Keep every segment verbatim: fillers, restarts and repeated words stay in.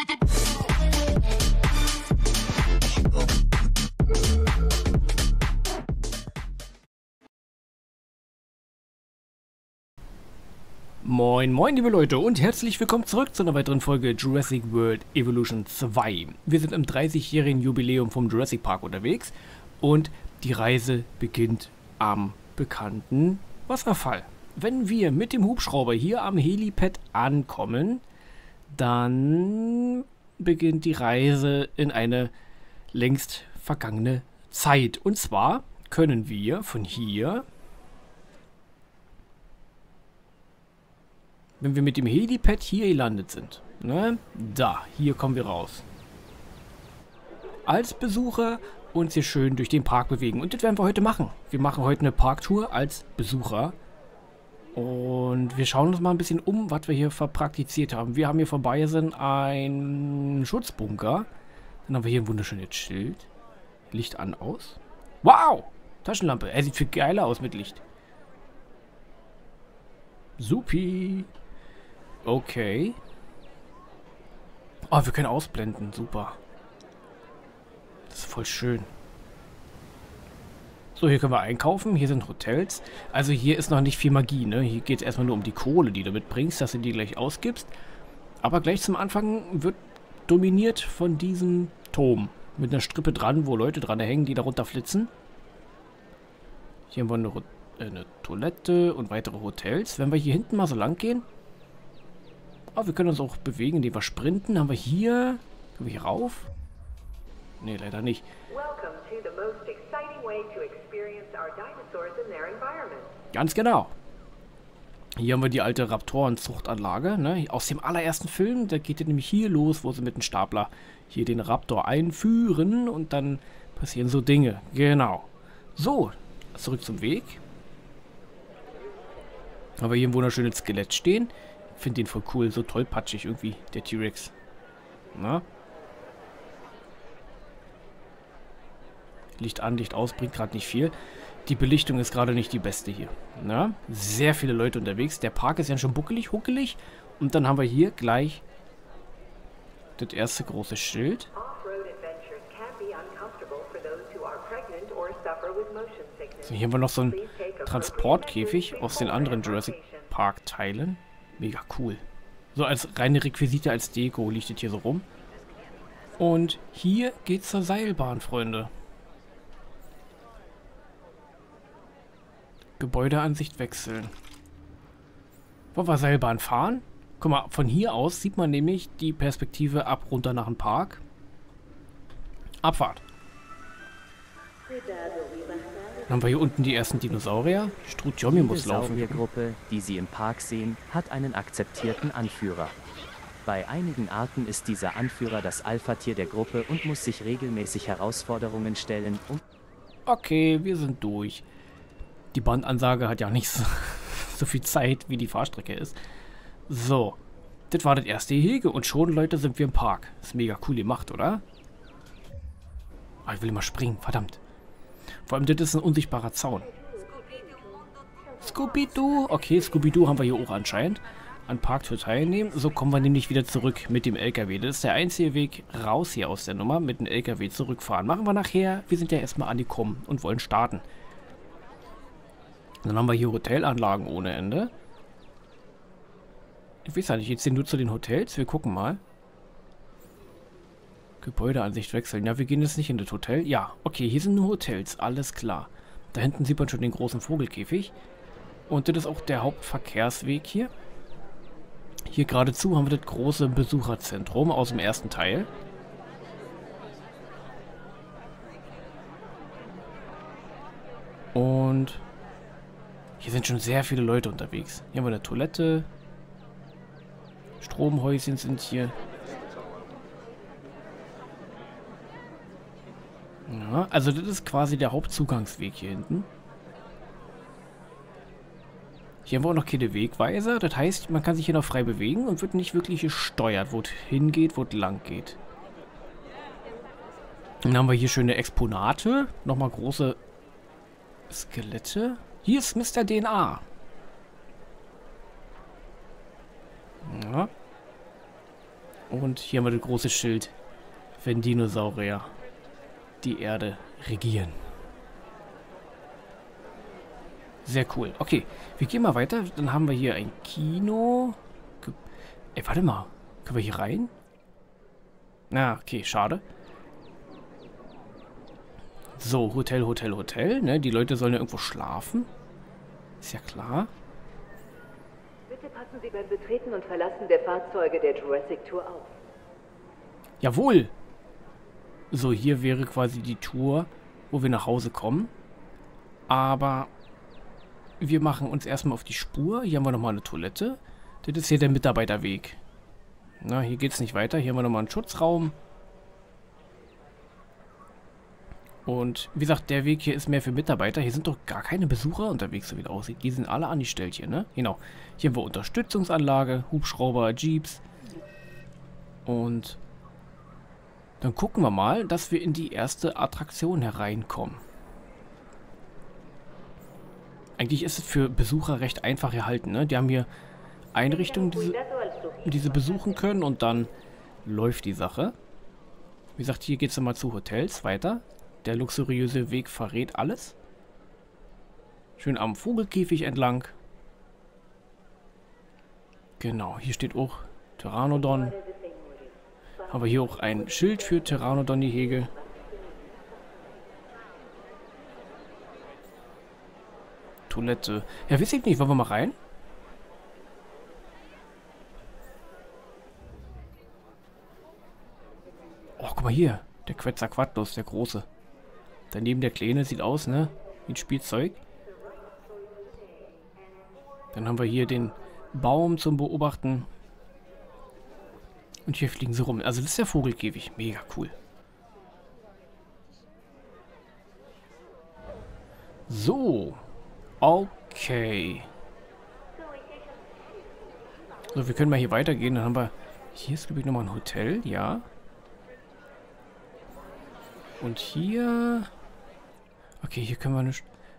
Moin moin liebe Leute und herzlich willkommen zurück zu einer weiteren Folge Jurassic World Evolution zwei. Wir sind im dreißigjährigen Jubiläum vom Jurassic Park unterwegs und die Reise beginnt am bekannten Wasserfall. Wenn wir mit dem Hubschrauber hier am Helipad ankommen, dann beginnt die Reise in eine längst vergangene Zeit. Und zwar können wir von hier... Wenn wir mit dem Helipad hier gelandet sind, ne, da, hier kommen wir raus. Als Besucher uns hier schön durch den Park bewegen. Und das werden wir heute machen. Wir machen heute eine Parktour als Besucher. Und wir schauen uns mal ein bisschen um, was wir hier verpraktiziert haben. Wir haben hier vorbei sind einen Schutzbunker. Dann haben wir hier ein wunderschönes Schild. Licht an, aus. Wow! Taschenlampe. Er sieht viel geiler aus mit Licht. Supi. Okay. Oh, wir können ausblenden. Super. Das ist voll schön. So, hier können wir einkaufen. Hier sind Hotels. Also hier ist noch nicht viel Magie, ne? Hier geht es erstmal nur um die Kohle, die du mitbringst, dass du die gleich ausgibst. Aber gleich zum Anfang wird dominiert von diesem Turm. Mit einer Strippe dran, wo Leute dran hängen, die darunter flitzen. Hier haben wir eine, äh, eine Toilette und weitere Hotels. Wenn wir hier hinten mal so lang gehen... Oh, wir können uns auch bewegen, indem wir sprinten. Haben wir hier... Können wir hier rauf? Nee, leider nicht. Ganz genau. Hier haben wir die alte Raptorenzuchtanlage, ne? Aus dem allerersten Film. Da geht es nämlich hier los, wo sie mit dem Stapler hier den Raptor einführen. Und dann passieren so Dinge. Genau. So, zurück zum Weg. Haben wir hier ein wunderschönes Skelett stehen. Ich finde den voll cool, so tollpatschig irgendwie, der T-Rex. Na? Licht an, Licht aus, bringt gerade nicht viel. Die Belichtung ist gerade nicht die beste hier. Na? Sehr viele Leute unterwegs. Der Park ist ja schon buckelig, huckelig. Und dann haben wir hier gleich das erste große Schild. So, hier haben wir noch so einen Transportkäfig aus den anderen Jurassic Park Teilen. Mega cool. So als reine Requisite, als Deko liegt das hier so rum. Und hier geht's zur Seilbahn, Freunde. Gebäudeansicht wechseln. Wollen wir Seilbahn fahren? Guck mal, von hier aus sieht man nämlich die Perspektive ab runter nach dem Park. Abfahrt. Dann haben wir hier unten die ersten Dinosaurier. Strutjomi muss laufen. Die Gruppe, die Sie im Park sehen, hat einen akzeptierten Anführer. Bei einigen Arten ist dieser Anführer das Alpha-Tier der Gruppe und muss sich regelmäßig Herausforderungen stellen, um... Okay, wir sind durch. Die Bandansage hat ja nicht so, so viel Zeit, wie die Fahrstrecke ist. So, das war das erste Gehege und schon, Leute, sind wir im Park. Ist mega cool gemacht, oder? Oh, ich will immer springen, verdammt. Vor allem, das ist ein unsichtbarer Zaun. Scooby-Doo. Okay, Scooby-Doo haben wir hier auch anscheinend. An Parktour teilnehmen. So kommen wir nämlich wieder zurück mit dem L K W. Das ist der einzige Weg raus hier aus der Nummer. Mit dem L K W zurückfahren. Machen wir nachher. Wir sind ja erstmal angekommen und wollen starten. Dann haben wir hier Hotelanlagen ohne Ende. Ich weiß ja nicht, jetzt sind nur zu den Hotels. Wir gucken mal. Gebäudeansicht wechseln. Ja, wir gehen jetzt nicht in das Hotel. Ja, okay, hier sind nur Hotels. Alles klar. Da hinten sieht man schon den großen Vogelkäfig. Und das ist auch der Hauptverkehrsweg hier. Hier geradezu haben wir das große Besucherzentrum aus dem ersten Teil. Und hier sind schon sehr viele Leute unterwegs. Hier haben wir eine Toilette. Stromhäuschen sind hier. Ja, also das ist quasi der Hauptzugangsweg hier hinten. Hier haben wir auch noch keine Wegweiser. Das heißt, man kann sich hier noch frei bewegen und wird nicht wirklich gesteuert, wo es hingeht, wo es lang geht. Dann haben wir hier schöne Exponate. Nochmal große Skelette. Hier ist Mister D N A. Ja. Und hier haben wir das große Schild, wenn Dinosaurier die Erde regieren. Sehr cool. Okay, wir gehen mal weiter. Dann haben wir hier ein Kino. Ey, warte mal. Können wir hier rein? Na, okay, schade. So, Hotel, Hotel, Hotel. Ne? Die Leute sollen ja irgendwo schlafen. Ist ja klar. Bitte passen Sie beim Betreten und Verlassen der Fahrzeuge der Jurassic Tour auf. Jawohl! So, hier wäre quasi die Tour, wo wir nach Hause kommen. Aber wir machen uns erstmal auf die Spur. Hier haben wir nochmal eine Toilette. Das ist hier der Mitarbeiterweg. Na, hier geht es nicht weiter. Hier haben wir nochmal einen Schutzraum. Und wie gesagt, der Weg hier ist mehr für Mitarbeiter. Hier sind doch gar keine Besucher unterwegs, so wie das aussieht. Die sind alle angestellt hier, ne? Genau. Hier haben wir Unterstützungsanlage, Hubschrauber, Jeeps. Und dann gucken wir mal, dass wir in die erste Attraktion hereinkommen. Eigentlich ist es für Besucher recht einfach erhalten, ne? Die haben hier Einrichtungen, die sie, die sie besuchen können und dann läuft die Sache. Wie gesagt, hier geht es nochmal zu Hotels weiter. Der luxuriöse Weg verrät alles. Schön am Vogelkäfig entlang. Genau, hier steht auch Pteranodon. Haben wir hier auch ein Schild für Pteranodon-Gehege. Toilette. Ja, weiß ich nicht. Wollen wir mal rein? Oh, guck mal hier. Der Quetzalcoatlus, der große. Daneben der Kleine, sieht aus, ne? Wie ein Spielzeug. Dann haben wir hier den Baum zum Beobachten. Und hier fliegen sie rum. Also das ist der Vogelkäfig. Mega cool. So. Okay. So, wir können mal hier weitergehen. Dann haben wir... Hier ist, glaube ich, nochmal ein Hotel. Ja. Und hier... Okay, hier können wir nicht...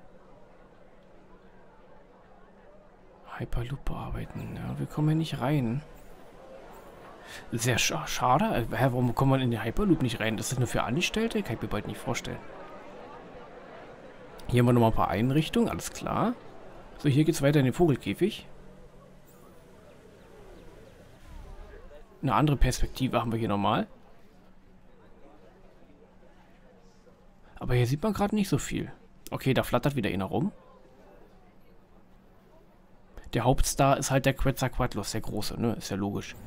Hyperloop bearbeiten. Ja, wir kommen hier nicht rein. Sehr sch schade. Hä, warum kommt man in den Hyperloop nicht rein? Das ist nur für Angestellte? Kann ich mir bald nicht vorstellen. Hier haben wir nochmal ein paar Einrichtungen. Alles klar. So, hier geht es weiter in den Vogelkäfig. Eine andere Perspektive haben wir hier nochmal. Aber hier sieht man gerade nicht so viel. Okay, da flattert wieder einer rum. Der Hauptstar ist halt der Quetzalcoatlus, der große, ne? Ist ja logisch.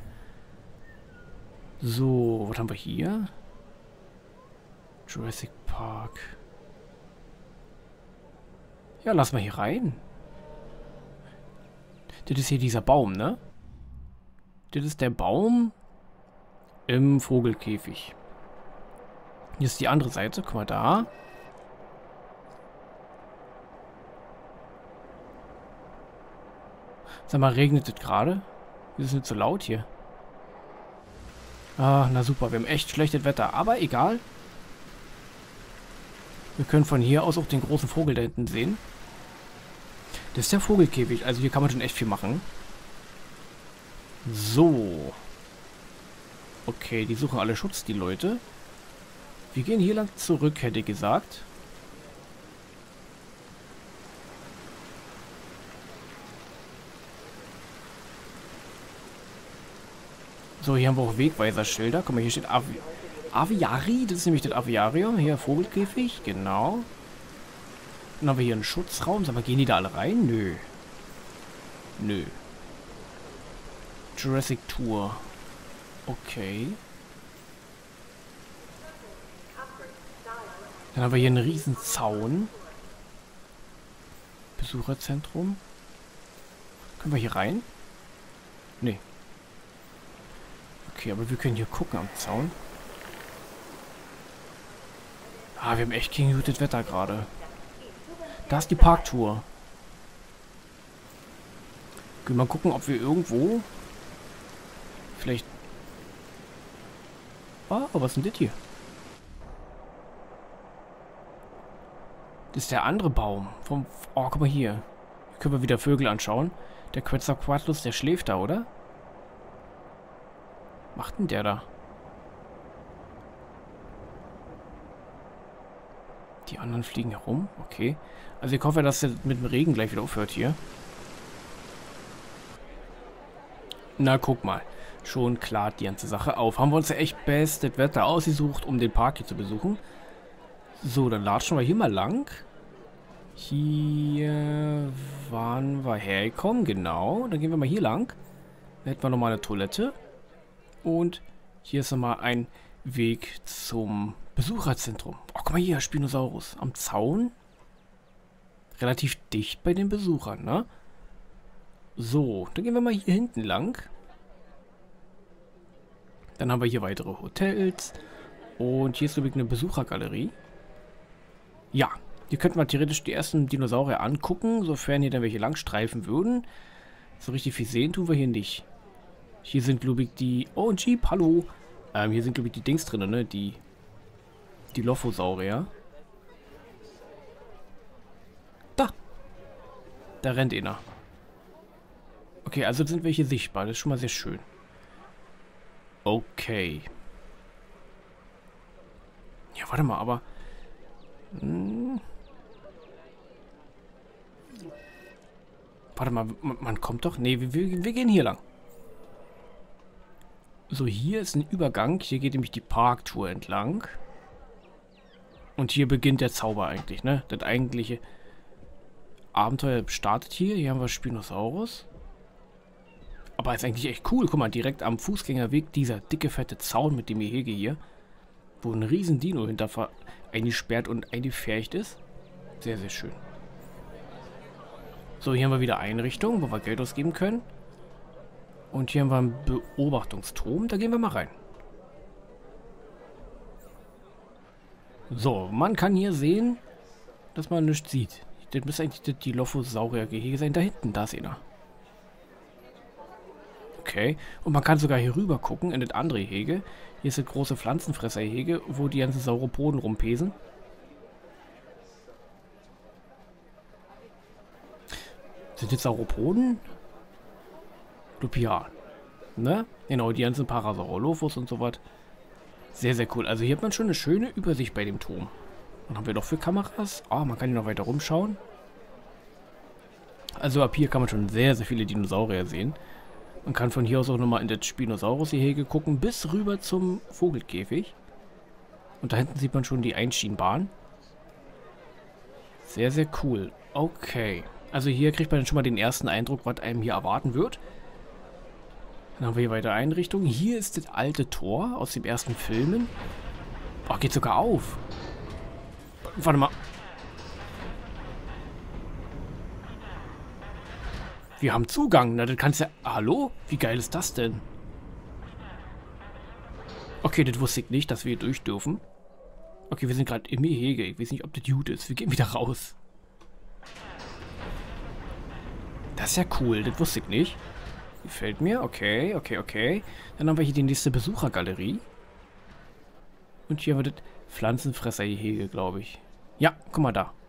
So, was haben wir hier? Jurassic Park. Ja, lass mal hier rein. Das ist hier dieser Baum, ne? Das ist der Baum im Vogelkäfig. Hier ist die andere Seite. Guck mal da. Sag mal, regnet es gerade? Ist es nicht so laut hier? Ah, na super. Wir haben echt schlechtes Wetter. Aber egal. Wir können von hier aus auch den großen Vogel da hinten sehen. Das ist der Vogelkäfig. Also hier kann man schon echt viel machen. So. Okay, die suchen alle Schutz, die Leute. Wir gehen hier lang zurück, hätte ich gesagt. So, hier haben wir auch Wegweiserschilder. Guck mal, hier steht Avi Aviari. Das ist nämlich das Aviarium. Hier Vogelkäfig, genau. Dann haben wir hier einen Schutzraum. Sag mal, gehen die da alle rein? Nö. Nö. Jurassic Tour. Okay. Dann haben wir hier einen riesen Zaun. Besucherzentrum. Können wir hier rein? Nee. Okay, aber wir können hier gucken am Zaun. Ah, wir haben echt kein gutes Wetter gerade. Da ist die Parktour. Können wir mal gucken, ob wir irgendwo... Vielleicht... Ah, was ist denn das hier? Das ist der andere Baum. Vom, oh, guck mal hier. Hier können wir wieder Vögel anschauen. Der Quetzalcoatlus, der schläft da, oder? macht denn der da? Die anderen fliegen herum. Okay. Also ich hoffe, dass er mit dem Regen gleich wieder aufhört hier. Na, guck mal. Schon klar die ganze Sache auf. Haben wir uns ja echt bestes Wetter ausgesucht, um den Park hier zu besuchen. So, dann latschen wir hier mal lang. Hier waren wir hergekommen, genau. Dann gehen wir mal hier lang. Dann hätten wir nochmal eine Toilette. Und hier ist nochmal ein Weg zum Besucherzentrum. Oh, guck mal hier, Spinosaurus. Am Zaun. Relativ dicht bei den Besuchern, ne? So, dann gehen wir mal hier hinten lang. Dann haben wir hier weitere Hotels. Und hier ist übrigens eine Besuchergalerie. Ja, hier könnten wir theoretisch die ersten Dinosaurier angucken, sofern hier dann welche langstreifen würden. So richtig viel sehen tun wir hier nicht. Hier sind, glaube ich, die... Oh, ein Jeep, hallo. Ähm, hier sind, glaube ich, die Dings drin, ne? Die... Die Lophosaurier. Da. Da rennt einer. Okay, also sind welche sichtbar. Das ist schon mal sehr schön. Okay. Ja, warte mal, aber... Hm. Warte mal, man, man kommt doch... Nee, wir, wir, wir gehen hier lang. So, hier ist ein Übergang. Hier geht nämlich die Parktour entlang. Und hier beginnt der Zauber eigentlich, ne? Das eigentliche Abenteuer startet hier. Hier haben wir Spinosaurus. Aber ist eigentlich echt cool. Guck mal, direkt am Fußgängerweg dieser dicke, fette Zaun mit dem Gehege hier. Wo ein riesen Dino hinter eingesperrt und eingepfercht ist. Sehr, sehr schön. So, hier haben wir wieder Einrichtungen, wo wir Geld ausgeben können. Und hier haben wir einen Beobachtungsturm. Da gehen wir mal rein. So, man kann hier sehen, dass man nichts sieht. Das müsste eigentlich die Dilophosaurier-Gehege sein. Da hinten, da ist einer. Okay. Und man kann sogar hier rüber gucken in das andere Gehege. Hier ist das große Pflanzenfresser-Gehege, wo die ganzen Sauropoden rumpesen. Sind das Sauropoden? Lupian. Ne? Genau, die ganzen Parasaurolophus und so was. Sehr, sehr cool. Also hier hat man schon eine schöne Übersicht bei dem Turm. Was haben wir noch für Kameras? Ah, oh, man kann hier noch weiter rumschauen. Also ab hier kann man schon sehr, sehr viele Dinosaurier sehen. Man kann von hier aus auch nochmal in das Spinosaurus-Gehege gucken, bis rüber zum Vogelkäfig. Und da hinten sieht man schon die Einschienenbahn. Sehr, sehr cool. Okay. Also hier kriegt man schon mal den ersten Eindruck, was einem hier erwarten wird. Dann haben wir hier weiter Einrichtungen. Hier ist das alte Tor aus dem ersten Filmen. Oh, geht sogar auf. Warte mal. Wir haben Zugang. Na, das kannst ja... Hallo? Wie geil ist das denn? Okay, das wusste ich nicht, dass wir hier durch dürfen. Okay, wir sind gerade im Gehege. Ich weiß nicht, ob das gut ist. Wir gehen wieder raus. Das ist ja cool. Das wusste ich nicht. Gefällt mir. Okay, okay, okay. Dann haben wir hier die nächste Besuchergalerie. Und hier haben wir das Pflanzenfresser-Gehege, glaube ich. Ja, guck mal da.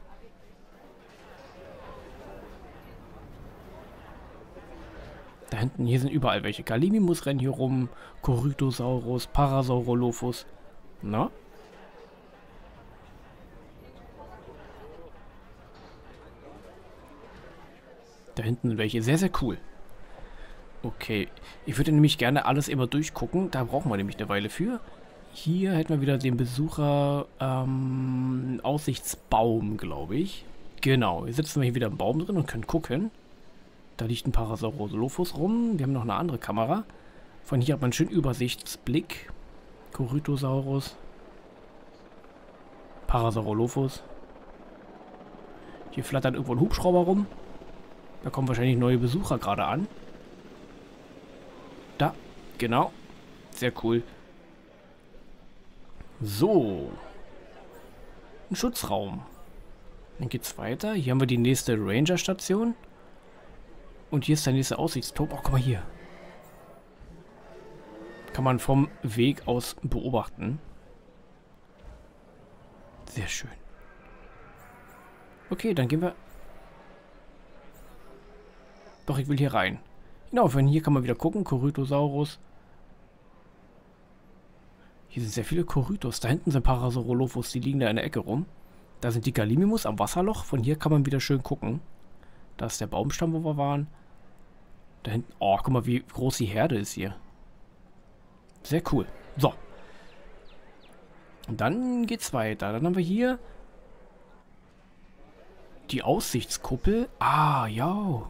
Da hinten, hier sind überall welche. Gallimimus rennen hier rum. Corythosaurus, Parasaurolophus. Na? Da hinten sind welche. Sehr, sehr cool. Okay. Ich würde nämlich gerne alles immer durchgucken. Da brauchen wir nämlich eine Weile für. Hier hätten wir wieder den Besucher ähm, Aussichtsbaum, glaube ich. Genau. Hier sitzen wir hier wieder im Baum drin und können gucken. Da liegt ein Parasaurolophus rum. Wir haben noch eine andere Kamera. Von hier hat man einen schönen Übersichtsblick. Corythosaurus. Parasaurolophus. Hier flattert irgendwo ein Hubschrauber rum. Da kommen wahrscheinlich neue Besucher gerade an. Da, genau. Sehr cool. So. Ein Schutzraum. Dann geht's weiter. Hier haben wir die nächste Ranger-Station. Und hier ist der nächste Aussichtsturm. Oh, guck mal hier. Kann man vom Weg aus beobachten. Sehr schön. Okay, dann gehen wir... Doch, ich will hier rein. Genau, von hier kann man wieder gucken. Corythosaurus. Hier sind sehr viele Korytos. Da hinten sind Parasaurolophus, die liegen da in der Ecke rum. Da sind die Gallimimus am Wasserloch. Von hier kann man wieder schön gucken. Da ist der Baumstamm, wo wir waren. Da hinten... Oh, guck mal, wie groß die Herde ist hier. Sehr cool. So. Und dann geht's weiter. Dann haben wir hier die Aussichtskuppel. Ah, ja.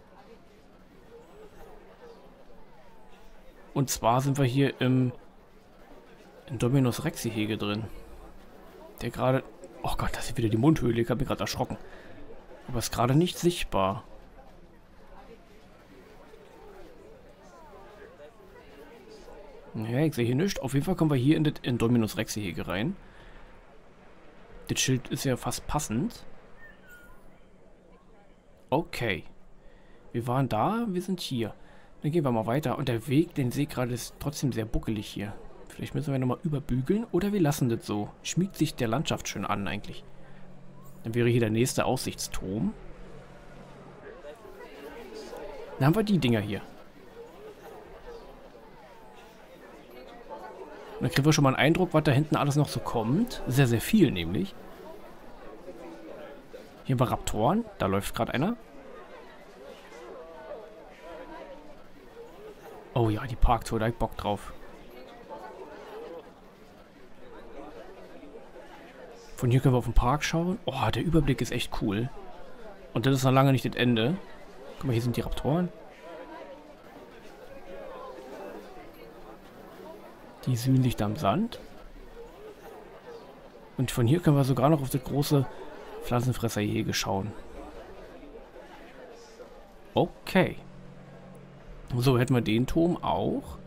Und zwar sind wir hier im Indominus Rex-Gehege drin. Der gerade... Oh Gott, das ist wieder die Mundhöhle. Ich habe mich gerade erschrocken. Aber ist gerade nicht sichtbar. Ja, ich sehe hier nichts. Auf jeden Fall kommen wir hier in das Indominus Rex-Gehege rein. Das Schild ist ja fast passend. Okay. Wir waren da, wir sind hier. Dann gehen wir mal weiter. Und der Weg, den sehe ich gerade, ist trotzdem sehr buckelig hier. Vielleicht müssen wir nochmal überbügeln oder wir lassen das so. Schmiegt sich der Landschaft schön an eigentlich. Dann wäre hier der nächste Aussichtsturm. Dann haben wir die Dinger hier. Und dann kriegen wir schon mal einen Eindruck, was da hinten alles noch so kommt. Sehr, sehr viel nämlich. Hier haben wir Raptoren. Da läuft gerade einer. Oh ja, die Parktour, da hab ich Bock drauf. Von hier können wir auf den Park schauen. Oh, der Überblick ist echt cool. Und das ist noch lange nicht das Ende. Guck mal, hier sind die Raptoren. Die sühnen sich da am Sand. Und von hier können wir sogar noch auf das große Pflanzenfressergehege schauen. Okay. So, hätten wir den Turm auch.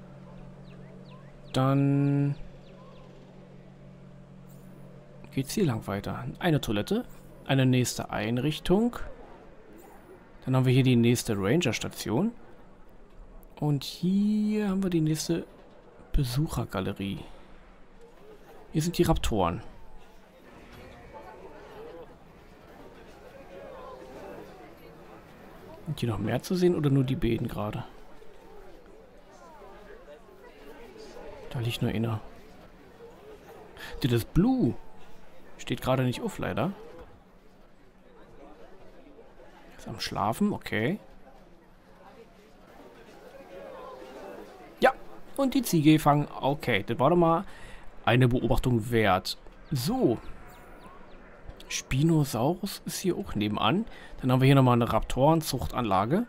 Dann geht's hier lang weiter. Eine Toilette, eine nächste Einrichtung. Dann haben wir hier die nächste Ranger-Station. Und hier haben wir die nächste Besuchergalerie. Hier sind die Raptoren. Und hier noch mehr zu sehen oder nur die Beeten gerade? Da liegt nur einer. Das ist Blue. Steht gerade nicht auf, leider. Ist am Schlafen, okay. Ja, und die Ziege fangen. Okay, das war doch mal eine Beobachtung wert. So. Spinosaurus ist hier auch nebenan. Dann haben wir hier nochmal eine Raptorenzuchtanlage.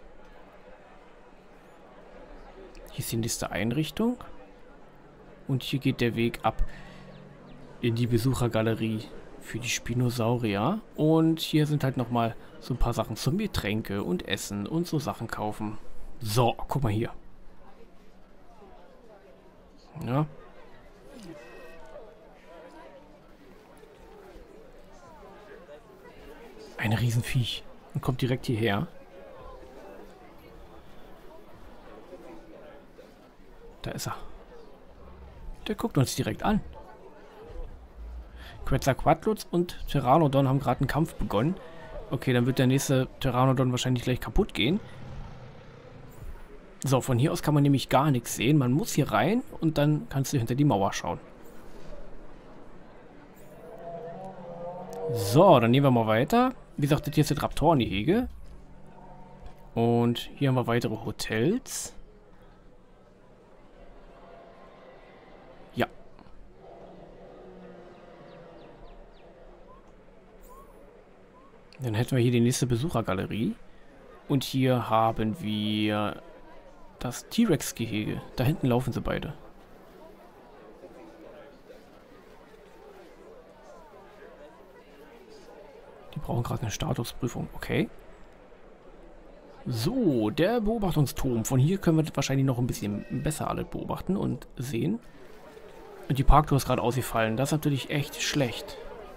Hier ist die nächste Einrichtung. Und hier geht der Weg ab in die Besuchergalerie für die Spinosaurier. Und hier sind halt nochmal so ein paar Sachen zum Getränke und Essen und so Sachen kaufen. So, guck mal hier. Ja. Ein Riesenviech. Und kommt direkt hierher. Da ist er. Der guckt uns direkt an. Quetzalcoatlus und Pteranodon haben gerade einen Kampf begonnen. Okay, dann wird der nächste Pteranodon wahrscheinlich gleich kaputt gehen. So, von hier aus kann man nämlich gar nichts sehen. Man muss hier rein und dann kannst du hinter die Mauer schauen. So, dann nehmen wir mal weiter. Wie gesagt, das hier ist das Raptorengehege. Und hier haben wir weitere Hotels. Ja. Dann hätten wir hier die nächste Besuchergalerie. Und hier haben wir das T-Rex-Gehege. Da hinten laufen sie beide. Die brauchen gerade eine Statusprüfung. Okay. So, der Beobachtungsturm. Von hier können wir das wahrscheinlich noch ein bisschen besser alle beobachten und sehen. Und die Parktour ist gerade ausgefallen. Das ist natürlich echt schlecht.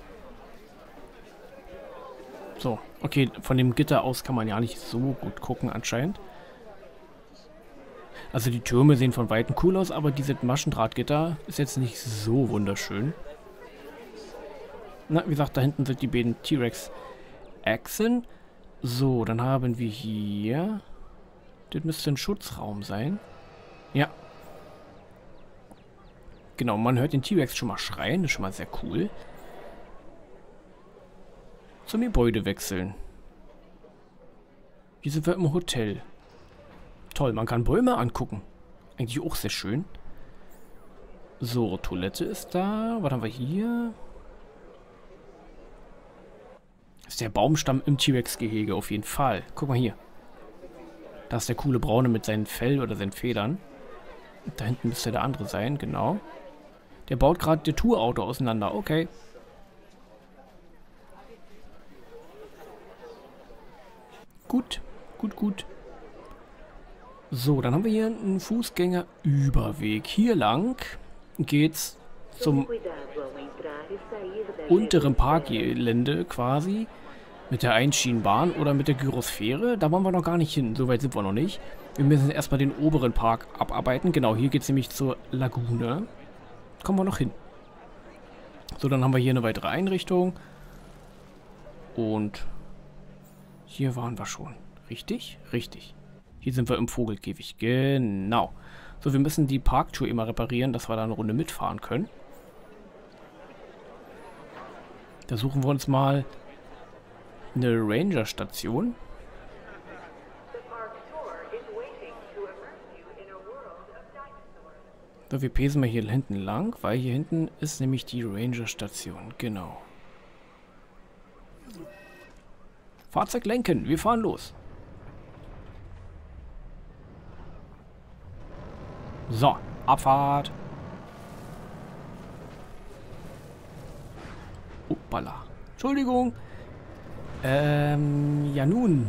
So, okay, von dem Gitter aus kann man ja nicht so gut gucken anscheinend. Also die Türme sehen von Weitem cool aus, aber dieses Maschendrahtgitter ist jetzt nicht so wunderschön. Na, wie gesagt, da hinten sind die beiden T-Rex-Achsen. So, dann haben wir hier... Das müsste ein Schutzraum sein. Ja. Genau, man hört den T-Rex schon mal schreien. Das ist schon mal sehr cool. Zum Gebäude wechseln. Hier sind wir im Hotel. Toll, man kann Bäume angucken. Eigentlich auch sehr schön. So, Toilette ist da. Was haben wir hier? Das ist der Baumstamm im T-Rex-Gehege, auf jeden Fall. Guck mal hier. Da ist der coole Braune mit seinen Fell oder seinen Federn. Da hinten müsste der andere sein, genau. Der baut gerade das Tourauto auseinander. Okay. Gut, gut, gut. So, dann haben wir hier einen Fußgängerüberweg. Hier lang geht's zum unteren Parkgelände quasi. Mit der Einschienenbahn oder mit der Gyrosphäre. Da wollen wir noch gar nicht hin. So weit sind wir noch nicht. Wir müssen erstmal den oberen Park abarbeiten. Genau, hier geht es nämlich zur Lagune. Kommen wir noch hin. So, dann haben wir hier eine weitere Einrichtung. Und hier waren wir schon. Richtig? Richtig. Hier sind wir im Vogelkäfig. Genau. So, wir müssen die Parktour immer reparieren, dass wir da eine Runde mitfahren können. Da suchen wir uns mal eine Ranger-Station. So, wir pesen mal hier hinten lang, weil hier hinten ist nämlich die Ranger-Station. Genau. Fahrzeug lenken, wir fahren los. So, Abfahrt. Uppala. Entschuldigung. Ähm, ja nun.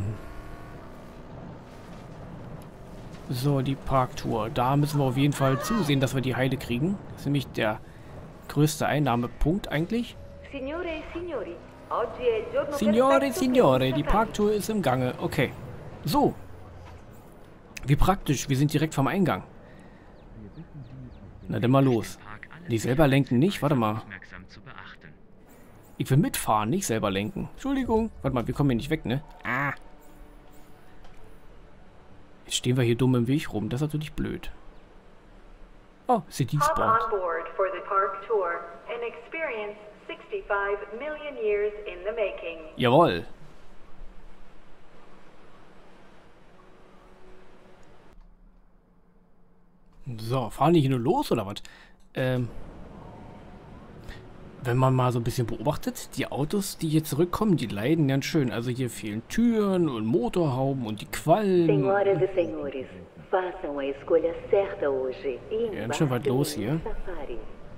So, die Parktour. Da müssen wir auf jeden Fall zusehen, dass wir die Heile kriegen. Das ist nämlich der größte Einnahmepunkt eigentlich. Signore, signori, oggi è il giorno Signore, perfetto Signore, per die un Parktour ist im Gange. Okay. So. Wie praktisch, wir sind direkt vom Eingang. Na dann mal los. Die selber lenken nicht, warte mal. Ich will mitfahren, nicht selber lenken. Entschuldigung. Warte mal, wir kommen hier nicht weg, ne? Ah. Jetzt stehen wir hier dumm im Weg rum. Das ist natürlich blöd. Oh, City Hop Sport. on board for the park tour and experience sixty-five million years in the making. Jawohl. So, fahren die hier nur los oder was? Ähm. Wenn man mal so ein bisschen beobachtet, die Autos, die hier zurückkommen, die leiden ganz schön. Also hier fehlen Türen und Motorhauben und die Quallen. Senhoras e senhores, façam a escolha certa hoje e Ganz schön weit embarquem los no hier. Safari.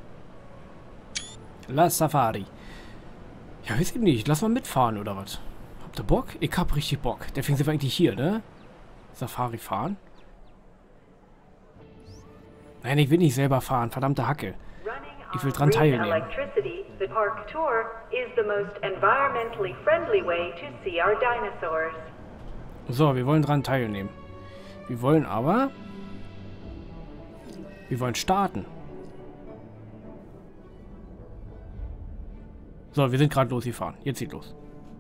La Safari. Ja, weiß ich nicht. Lass mal mitfahren, oder was? Habt ihr Bock? Ich hab richtig Bock. Deswegen sind wir eigentlich hier, ne? Safari fahren. Nein, ich will nicht selber fahren. Verdammte Hacke. Ich will dran teilnehmen. Electricity, the park tour is the most environmentally friendly way to see our dinosaurs. So, wir wollen dran teilnehmen. Wir wollen aber... Wir wollen starten. So, wir sind gerade losgefahren. Jetzt geht los.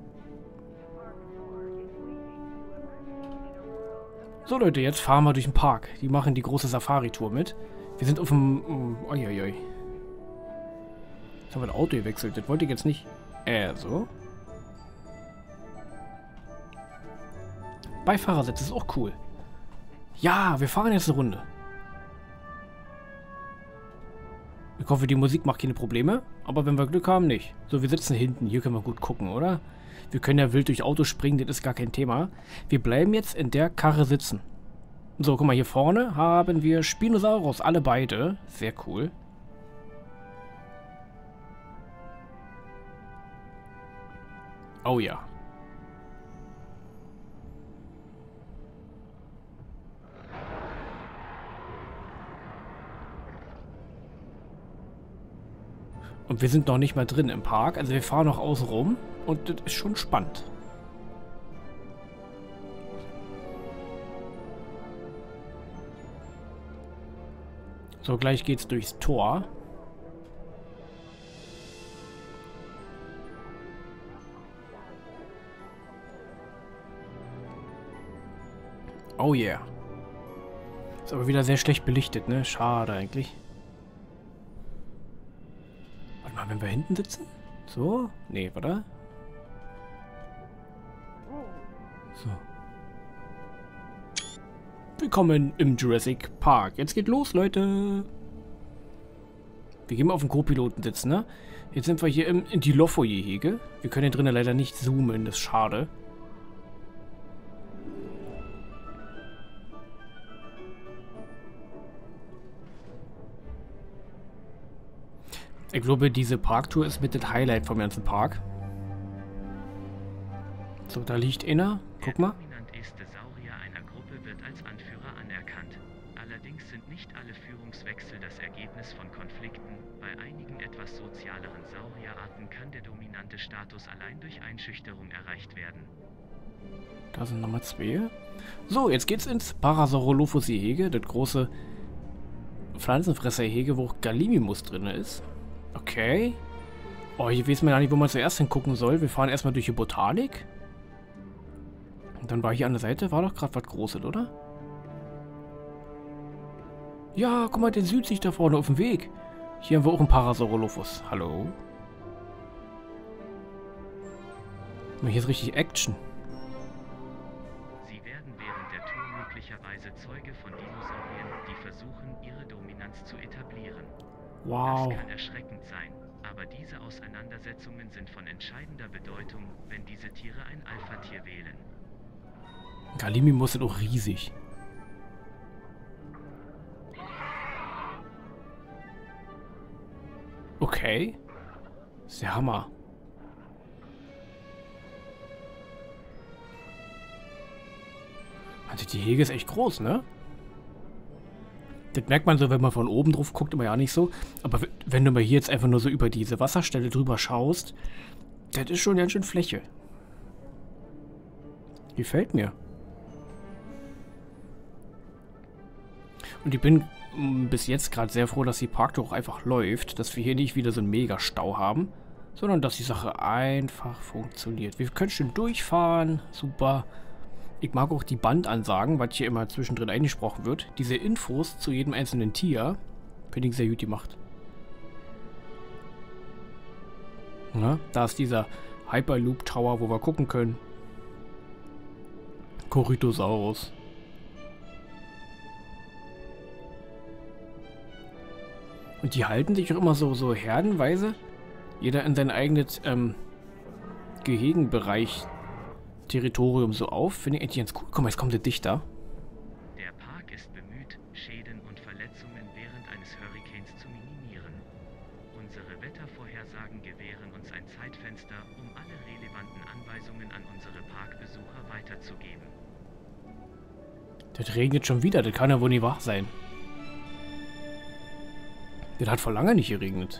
So Leute, jetzt fahren wir durch den Park. Die machen die große Safari-Tour mit. Wir sind auf dem... Uiuiui. Jetzt haben wir das Auto gewechselt. Das wollte ich jetzt nicht. Äh, so. Beifahrersitz ist auch cool. Ja, wir fahren jetzt eine Runde. Ich hoffe, die Musik macht keine Probleme. Aber wenn wir Glück haben, nicht. So, wir sitzen hinten. Hier können wir gut gucken, oder? Wir können ja wild durch Autos springen. Das ist gar kein Thema. Wir bleiben jetzt in der Karre sitzen. So, guck mal, hier vorne haben wir Spinosaurus. Alle beide. Sehr cool. Oh ja. Und wir sind noch nicht mal drin im Park. Also wir fahren noch außen rum. Und das ist schon spannend. So, gleich geht's durchs Tor. Oh yeah. Ist aber wieder sehr schlecht belichtet, ne? Schade eigentlich. Ah, wenn wir hinten sitzen? So? Nee, warte. So. Willkommen im Jurassic Park. Jetzt geht los, Leute. Wir gehen mal auf den Co-Piloten sitzen, ne? Jetzt sind wir hier im Dilophoid-Gehege. Wir können hier drinnen leider nicht zoomen, das ist schade. Ich glaube, diese Parktour ist mit das Highlight vom ganzen Park. So, da liegt einer. Guck mal. Der dominanteste Saurier einer Gruppe wird als Anführer anerkannt. Allerdings sind nicht alle Führungswechsel das Ergebnis von Konflikten. Bei einigen etwas sozialeren Saurierarten kann der dominante Status allein durch Einschüchterung erreicht werden. Da sind nochmal zwei. So, jetzt geht's ins Parasaurolophus-Gehege, das große Pflanzenfresser-Gehege, wo auch Gallimimus drin ist. Okay. Oh, hier weiß man gar nicht, wo man zuerst hingucken soll. Wir fahren erstmal durch die Botanik. Und dann war hier an der Seite, war doch gerade was Großes, oder? Ja, guck mal, der süd sich da vorne auf dem Weg. Hier haben wir auch einen Parasaurolophus. Hallo? Hier ist richtig Action. Sie werden während der Tour möglicherweise Zeuge von Dinosauriern, die versuchen, ihre Dominanz zu etablieren. Wow. Das kann erschreckend sein, aber diese Auseinandersetzungen sind von entscheidender Bedeutung, wenn diese Tiere ein Alpha-Tier wählen. Gallimimus ist auch riesig. Okay. Das ist der Hammer. Also die Hege ist echt groß, ne? Das merkt man so, wenn man von oben drauf guckt, immer ja nicht so. Aber wenn du mal hier jetzt einfach nur so über diese Wasserstelle drüber schaust, das ist schon ganz schön Fläche. Gefällt mir. Und ich bin mm, bis jetzt gerade sehr froh, dass die Parktour auch einfach läuft, dass wir hier nicht wieder so einen Mega-Stau haben, sondern dass die Sache einfach funktioniert. Wir können schön durchfahren, super. Ich mag auch die Bandansagen, was hier immer zwischendrin eingesprochen wird. Diese Infos zu jedem einzelnen Tier, finde ich sehr gut gemacht. Ja, da ist dieser Hyperloop Tower, wo wir gucken können. Corythosaurus. Und die halten sich auch immer so, so herdenweise. Jeder in sein eigenes ähm, Gehegenbereich, Territorium so auf. Finde ich eigentlich ganz cool. Guck mal, jetzt kommt der Dichter. Der Park ist bemüht, Schäden und Verletzungen während eines Hurrikans zu minimieren. Unsere Wettervorhersagen gewähren uns ein Zeitfenster, um alle relevanten Anweisungen an unsere Parkbesucher weiterzugeben. Das regnet schon wieder. Das kann ja wohl nicht wahr sein. Das hat vor lange nicht geregnet.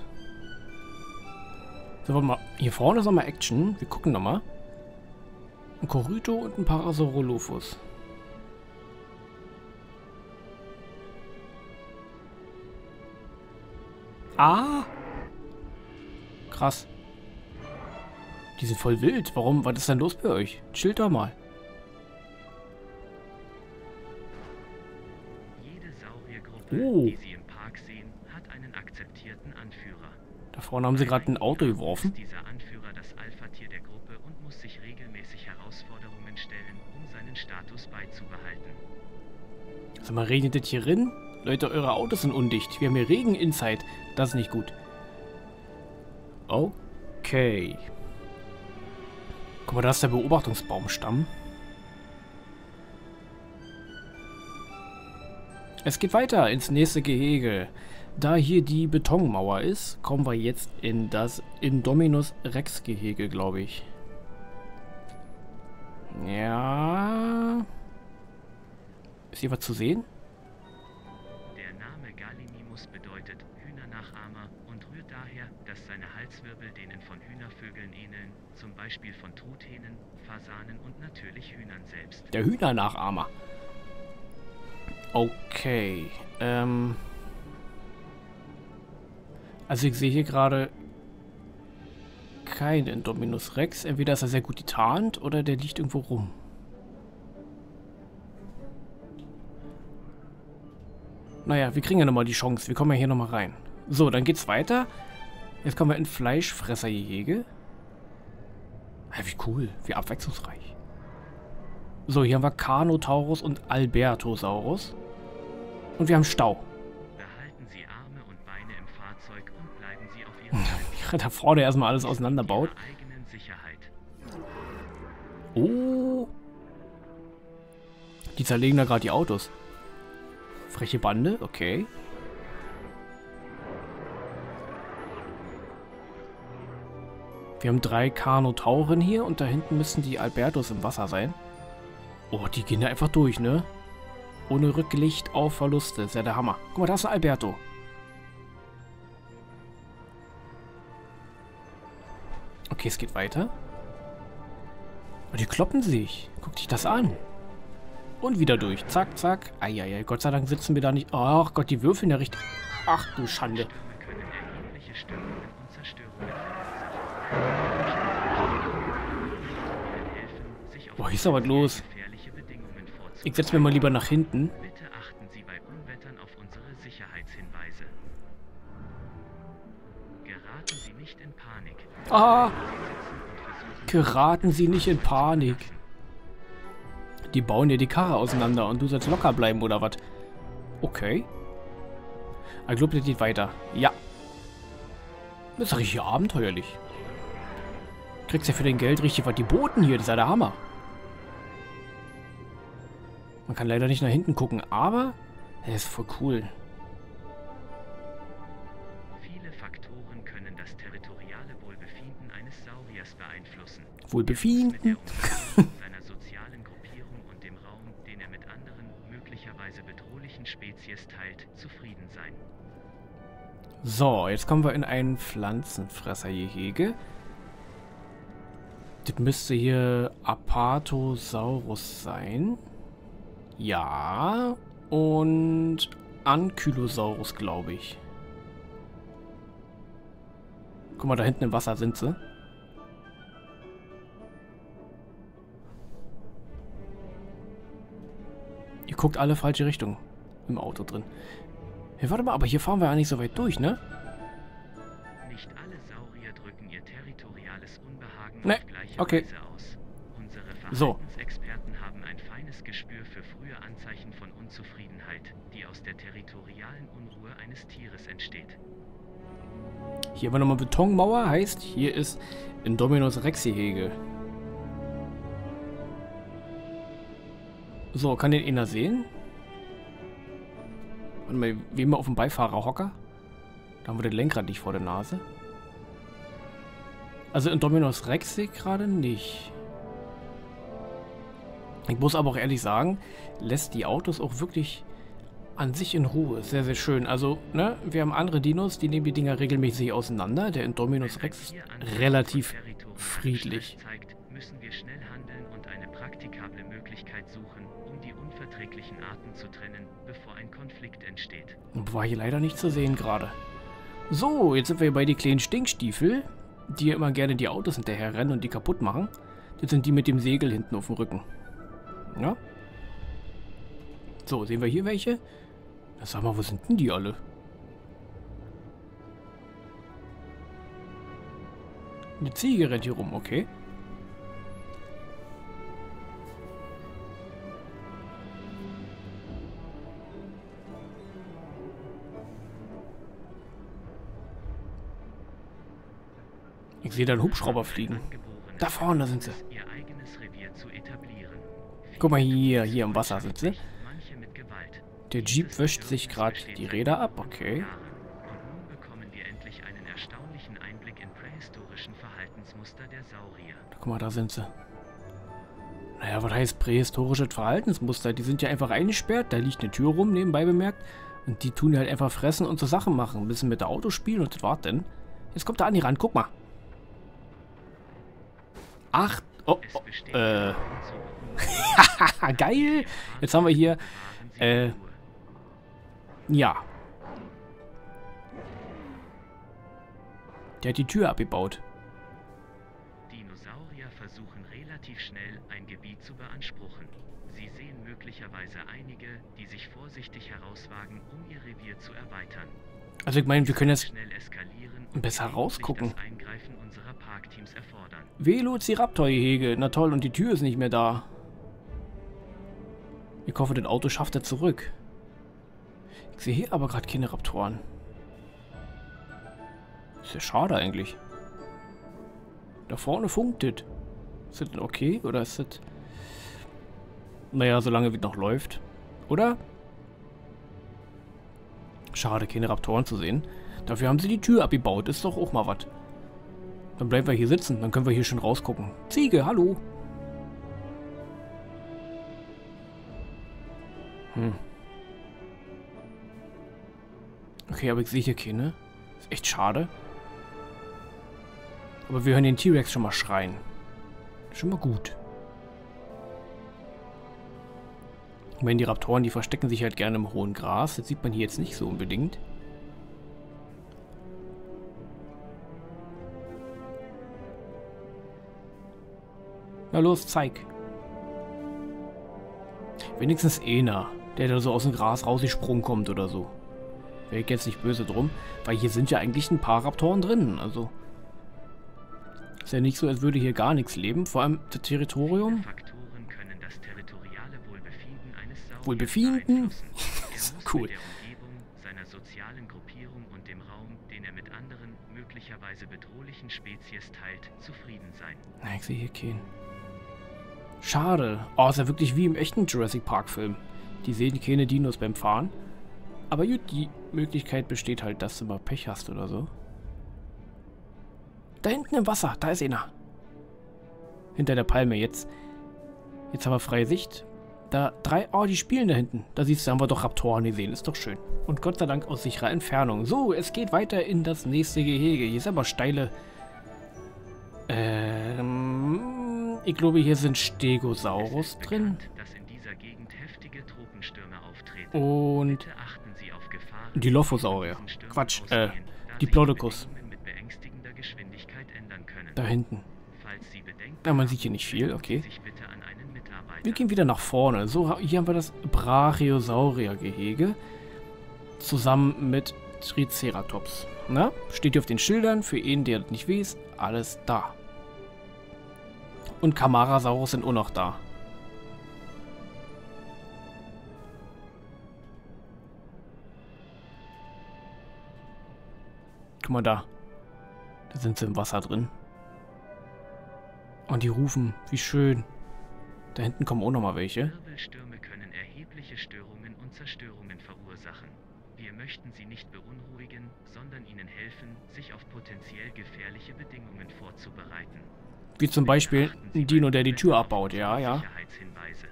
So, warte mal. Hier vorne ist nochmal Action. Wir gucken nochmal. Ein Corytho und ein Parasaurolophus. Ah! Krass. Die sind voll wild. Warum? Was ist denn los bei euch? Chillt doch mal. Jede Sauriergruppe, Oh. die Sie im Park sehen, hat einen akzeptierten Anführer. Da vorne haben sie gerade ein Auto geworfen. Ist dieser Anführer das Alpha-Tier der Gruppe und muss sich regelmäßig Herausforderungen stellen, um seinen Status beizubehalten. Sag mal, regnet das hier drin? Leute, eure Autos sind undicht. Wir haben hier Regen inside. Das ist nicht gut. Okay. Guck mal, da ist der Beobachtungsbaumstamm. Es geht weiter ins nächste Gehege. Da hier die Betonmauer ist, kommen wir jetzt in das Indominus Rex Gehege, glaube ich. Ja. Ist hier was zu sehen? Der Name Gallimimus bedeutet Hühnernachahmer und rührt daher, dass seine Halswirbel denen von Hühnervögeln ähneln, zum Beispiel von Truthähnen, Fasanen und natürlich Hühnern selbst. Der Hühnernachahmer. Okay. Ähm. Also ich sehe hier gerade keinen Indominus Rex. Entweder ist er sehr gut getarnt oder der liegt irgendwo rum. Naja, wir kriegen ja nochmal die Chance. Wir kommen ja hier nochmal rein. So, dann geht's weiter. Jetzt kommen wir in Fleischfressergehege. Ja, wie cool, wie abwechslungsreich. So, hier haben wir Carnotaurus und Albertosaurus. Und wir haben Stau. Behalten Sie Arme und Beine im Fahrzeug und bleiben Sie auf Ihren Plätzen. Da vorne erstmal alles auseinanderbaut. Ihrer eigenen Sicherheit. Oh. Die zerlegen da gerade die Autos. Freche Bande, okay. Wir haben drei Carnotauren hier und da hinten müssen die Albertos im Wasser sein. Oh, die gehen da einfach durch, ne? Ohne Rücklicht auf Verluste. Ist ja der Hammer. Guck mal, da ist ein Alberto. Okay, es geht weiter. Oh, die kloppen sich. Guck dich das an. Und wieder durch. Zack, zack. Eieiei, Gott sei Dank sitzen wir da nicht. Ach Gott, die würfeln ja richtig. Ach du Schande. Stürme können erhebliche Störungen und Zerstörungen verursachen. Boah, hier ist aber was los. Gefährliche Bedingungen vorzubereiten. Ich setze mir mal lieber nach hinten. Bitte achten Sie bei Unwettern auf unsere Sicherheitshinweise. Geraten Sie nicht in Panik. Ah, Sie sitzen und versuchen, geraten Sie nicht in Panik. Die bauen dir die Karre auseinander und du sollst locker bleiben, oder was? Okay. Ich glaube, das geht weiter. Ja. Das ist richtig abenteuerlich. Kriegst ja für dein Geld richtig was die Boten hier. Das ist ja der Hammer. Man kann leider nicht nach hinten gucken, aber das ist voll cool. viele Faktoren können das territoriale Wohlbefinden eines Sauriers beeinflussen. Wohlbefinden. Mit der Umgebung, seiner sozialen Gruppierung und dem Raum, den er mit anderen, möglicherweise bedrohlichen Spezies teilt, zufrieden sein. So, jetzt kommen wir in ein Pflanzenfressergehege. Das müsste hier Apatosaurus sein. Ja. Und Ankylosaurus, glaube ich. Guck mal, da hinten im Wasser sind sie. Ihr guckt alle falsche Richtung im Auto drin. Hey, warte mal, aber hier fahren wir ja nicht so weit durch, ne? Nicht alle Saurier drücken ihr territoriales Unbehagen Nee, auf gleiche okay. Weise aus. Unsere So. Verhaltensexperten haben ein feines Gespür für frühe Anzeichen von Unzufriedenheit, die aus der territorialen Unruhe eines Tieres entsteht. Hier haben wir nochmal Betonmauer, heißt, hier ist Indominus Rex Gehege. So, kann den einer sehen? Warte mal, wie immer auf dem Beifahrerhocker? Da haben wir den Lenkrad nicht vor der Nase. Also Indominus Rex sehe ich gerade nicht. Ich muss aber auch ehrlich sagen, lässt die Autos auch wirklich an sich in Ruhe. Sehr, sehr schön. Also, ne, wir haben andere Dinos, die nehmen die Dinger regelmäßig auseinander. Der Indominus Rex ist relativ friedlich. Zeigt, müssen wir schnell handeln und eine praktikable Möglichkeit suchen, um die unverträglichen Arten zu trennen, bevor ein Konflikt entsteht. War hier leider nicht zu sehen gerade. So, jetzt sind wir bei die kleinen Stinkstiefel, die immer gerne die Autos hinterher rennen und die kaputt machen. Das sind die mit dem Segel hinten auf dem Rücken. Ja. So, sehen wir hier welche? Na, sag mal, wo sind denn die alle? Eine Ziege rennt hier rum, okay. Ich sehe da einen Hubschrauber fliegen. Da vorne sind sie. Ihr eigenes Revier zu etablieren. Guck mal hier, hier im Wasser sind sie. Manche mit Gewalt. Der Jeep wäscht sich gerade die Räder ab, okay. Und nun bekommen wir endlich einen erstaunlichen Einblick in prähistorischen Verhaltensmuster der Saurier. Guck mal, da sind sie. Naja, was heißt prähistorisches Verhaltensmuster? Die sind ja einfach eingesperrt, da liegt eine Tür rum, nebenbei bemerkt. Und die tun halt einfach fressen und so Sachen machen. Ein bisschen mit der Auto spielen und das war's denn. Jetzt kommt der Andi ran, guck mal. Ach, oh, oh äh. Haha, geil. Jetzt haben wir hier, äh, ja. Der hat die Tür abgebaut. Dinosaurier versuchen relativ schnell, ein Gebiet zu beanspruchen. Sie sehen möglicherweise einige, die sich vorsichtig herauswagen, um ihr Revier zu erweitern. Also ich meine, wir können jetzt Schnell eskalieren besser und rausgucken. das Eingreifen unserer Parkteams erfordern. Velociraptor-Gehege. Na toll, und die Tür ist nicht mehr da. Ich hoffe, das Auto schafft er zurück. Ich sehe hier aber gerade keine Raptoren. Ist ja schade eigentlich. Da vorne funkt es. Ist das denn okay? Oder ist das... Naja, solange wie es noch läuft. Oder? Schade, keine Raptoren zu sehen. Dafür haben sie die Tür abgebaut. Ist doch auch mal was. Dann bleiben wir hier sitzen. Dann können wir hier schon rausgucken. Ziege, hallo. Hm. Okay, aber ich sehe hier keine. Ist echt schade. Aber wir hören den T-Rex schon mal schreien. Schon mal gut. Ich meine, die Raptoren, die verstecken sich halt gerne im hohen Gras. Das sieht man hier jetzt nicht so unbedingt. Na los, zeig. Wenigstens einer, der da so aus dem Gras rausgesprungen kommt oder so. Wäre ich jetzt nicht böse drum, weil hier sind ja eigentlich ein paar Raptoren drin, also... Ist ja nicht so, als würde hier gar nichts leben, vor allem das Territorium. Faktoren können das territoriale Wohlbefinden eines Sauriers Wohlbefinden? beeinflussen. Er Ist muss cool. mit der Umgebung, seiner sozialen Gruppierung und dem Raum, den er mit anderen, möglicherweise bedrohlichen Spezies teilt, zufrieden sein. Na, ich sehe hier keinen. Schade. Oh, ist ja wirklich wie im echten Jurassic Park Film. Die sehen keine Dinos beim Fahren. Aber gut, die Möglichkeit besteht halt, dass du mal Pech hast oder so. Da hinten im Wasser, da ist einer. Hinter der Palme jetzt. Jetzt haben wir freie Sicht. Da drei, oh, die spielen da hinten. Da siehst du, haben wir doch Raptoren gesehen, ist doch schön. Und Gott sei Dank aus sicherer Entfernung. So, es geht weiter in das nächste Gehege. Hier ist aber steile... Ähm... Ich glaube, hier sind Stegosaurus Es ist drin. bekannt, dass in dieser Gegend heftige Tropenstürme auftreten. Und Bitte achten Sie auf Gefahren, die Lophosaurier. die von diesen Stürmen Quatsch, äh, ausgehen, da die sich Plodocus. Bedingungen mit beängstigender Geschwindigkeit ändern können. da hinten. Falls Sie Bedenken Ja, man haben, sieht hier nicht viel, wenden Sie okay. sich bitte an einen Mitarbeiter. Wir gehen wieder nach vorne. So, hier haben wir das Brachiosaurier-Gehege. Zusammen mit Triceratops. Na, steht hier auf den Schildern. Für ihn, der das nicht weiß, alles da. Und Camarasaurus sind auch noch da. Guck mal da. Da sind sie im Wasser drin. Und die rufen, wie schön. Da hinten kommen auch noch mal welche. Wirbelstürme können erhebliche Störungen und Zerstörungen verursachen. Wir möchten Sie nicht beunruhigen, sondern Ihnen helfen, sich auf potenziell gefährliche Bedingungen vorzubereiten. Wie zum Beispiel Achten Sie ein Dino, bei der die Tür Umwelt- abbaut. Ja, ja. Sicherheitshinweise.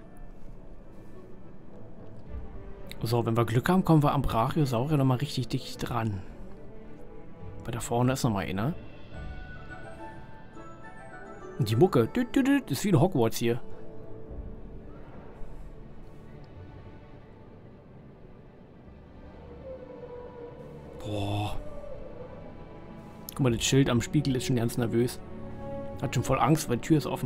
So, wenn wir Glück haben, kommen wir am Brachiosaurier nochmal richtig dicht dran. Weil da vorne ist nochmal einer. Und die Mucke. Dü, dü, dü, das ist wie in Hogwarts hier. Boah. Guck mal, das Schild am Spiegel ist schon ganz nervös. Hat schon voll Angst, weil die Tür ist offen.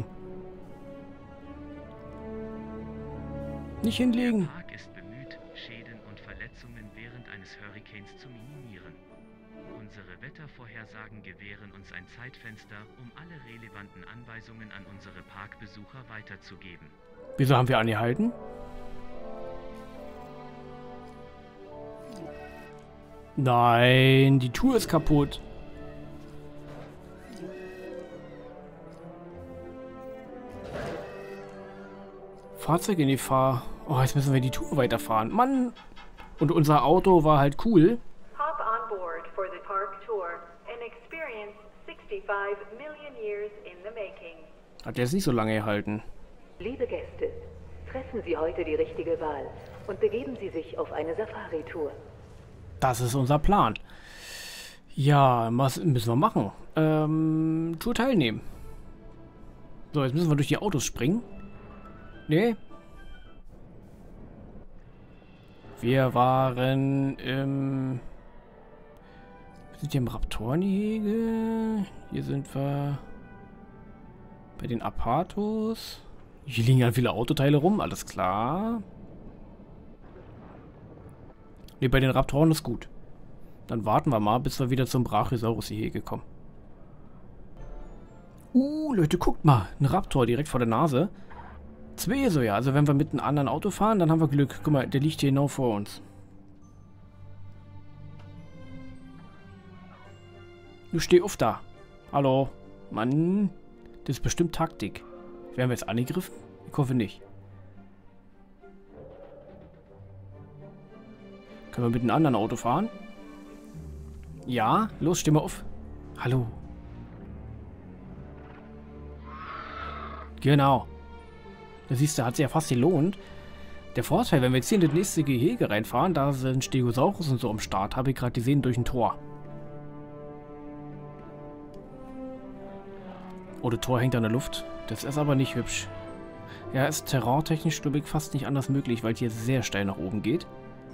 Nicht hinlegen. Der Park ist bemüht, Schäden und Verletzungen während eines Hurrikans zu minimieren. Unsere Wettervorhersagen gewähren uns ein Zeitfenster, um alle relevanten Anweisungen an unsere Parkbesucher weiterzugeben. Wieso haben wir angehalten? Nein, die Tour ist kaputt. Fahrzeug in Gefahr. Oh, jetzt müssen wir die Tour weiterfahren. Mann! Und unser Auto war halt cool. Hop on board for the park tour and experience sixty-five million years in the making. Hat jetzt nicht so lange gehalten. Liebe Gäste, treffen Sie heute die richtige Wahl und begeben Sie sich auf eine Safari-Tour. Das ist unser Plan. Ja, was müssen wir machen? Ähm, Tour teilnehmen. So, jetzt müssen wir durch die Autos springen. Nee. Wir waren im... Wir sind hier im Raptorengehege. Hier sind wir bei den Apatos. Hier liegen ja viele Autoteile rum, alles klar. Ne, bei den Raptoren ist gut. Dann warten wir mal, bis wir wieder zum Brachiosaurus-Gehege kommen. Uh, Leute, guckt mal. Ein Raptor direkt vor der Nase. Zwei so, ja. Also wenn wir mit einem anderen Auto fahren, dann haben wir Glück. Guck mal, der liegt hier genau vor uns. Du steh auf da. Hallo. Mann. Das ist bestimmt Taktik. Werden wir jetzt angegriffen? Ich hoffe nicht. Können wir mit einem anderen Auto fahren? Ja, los, steh mal auf. Hallo. Genau. Da siehst du, hat sich ja fast gelohnt. Der Vorteil, wenn wir jetzt hier in das nächste Gehege reinfahren, da sind Stegosaurus und so am Start, habe ich gerade gesehen durch ein Tor. Oh, das Tor hängt an der Luft. Das ist aber nicht hübsch. Ja, ist terraintechnisch, glaube ich, fast nicht anders möglich, weil es hier sehr steil nach oben geht.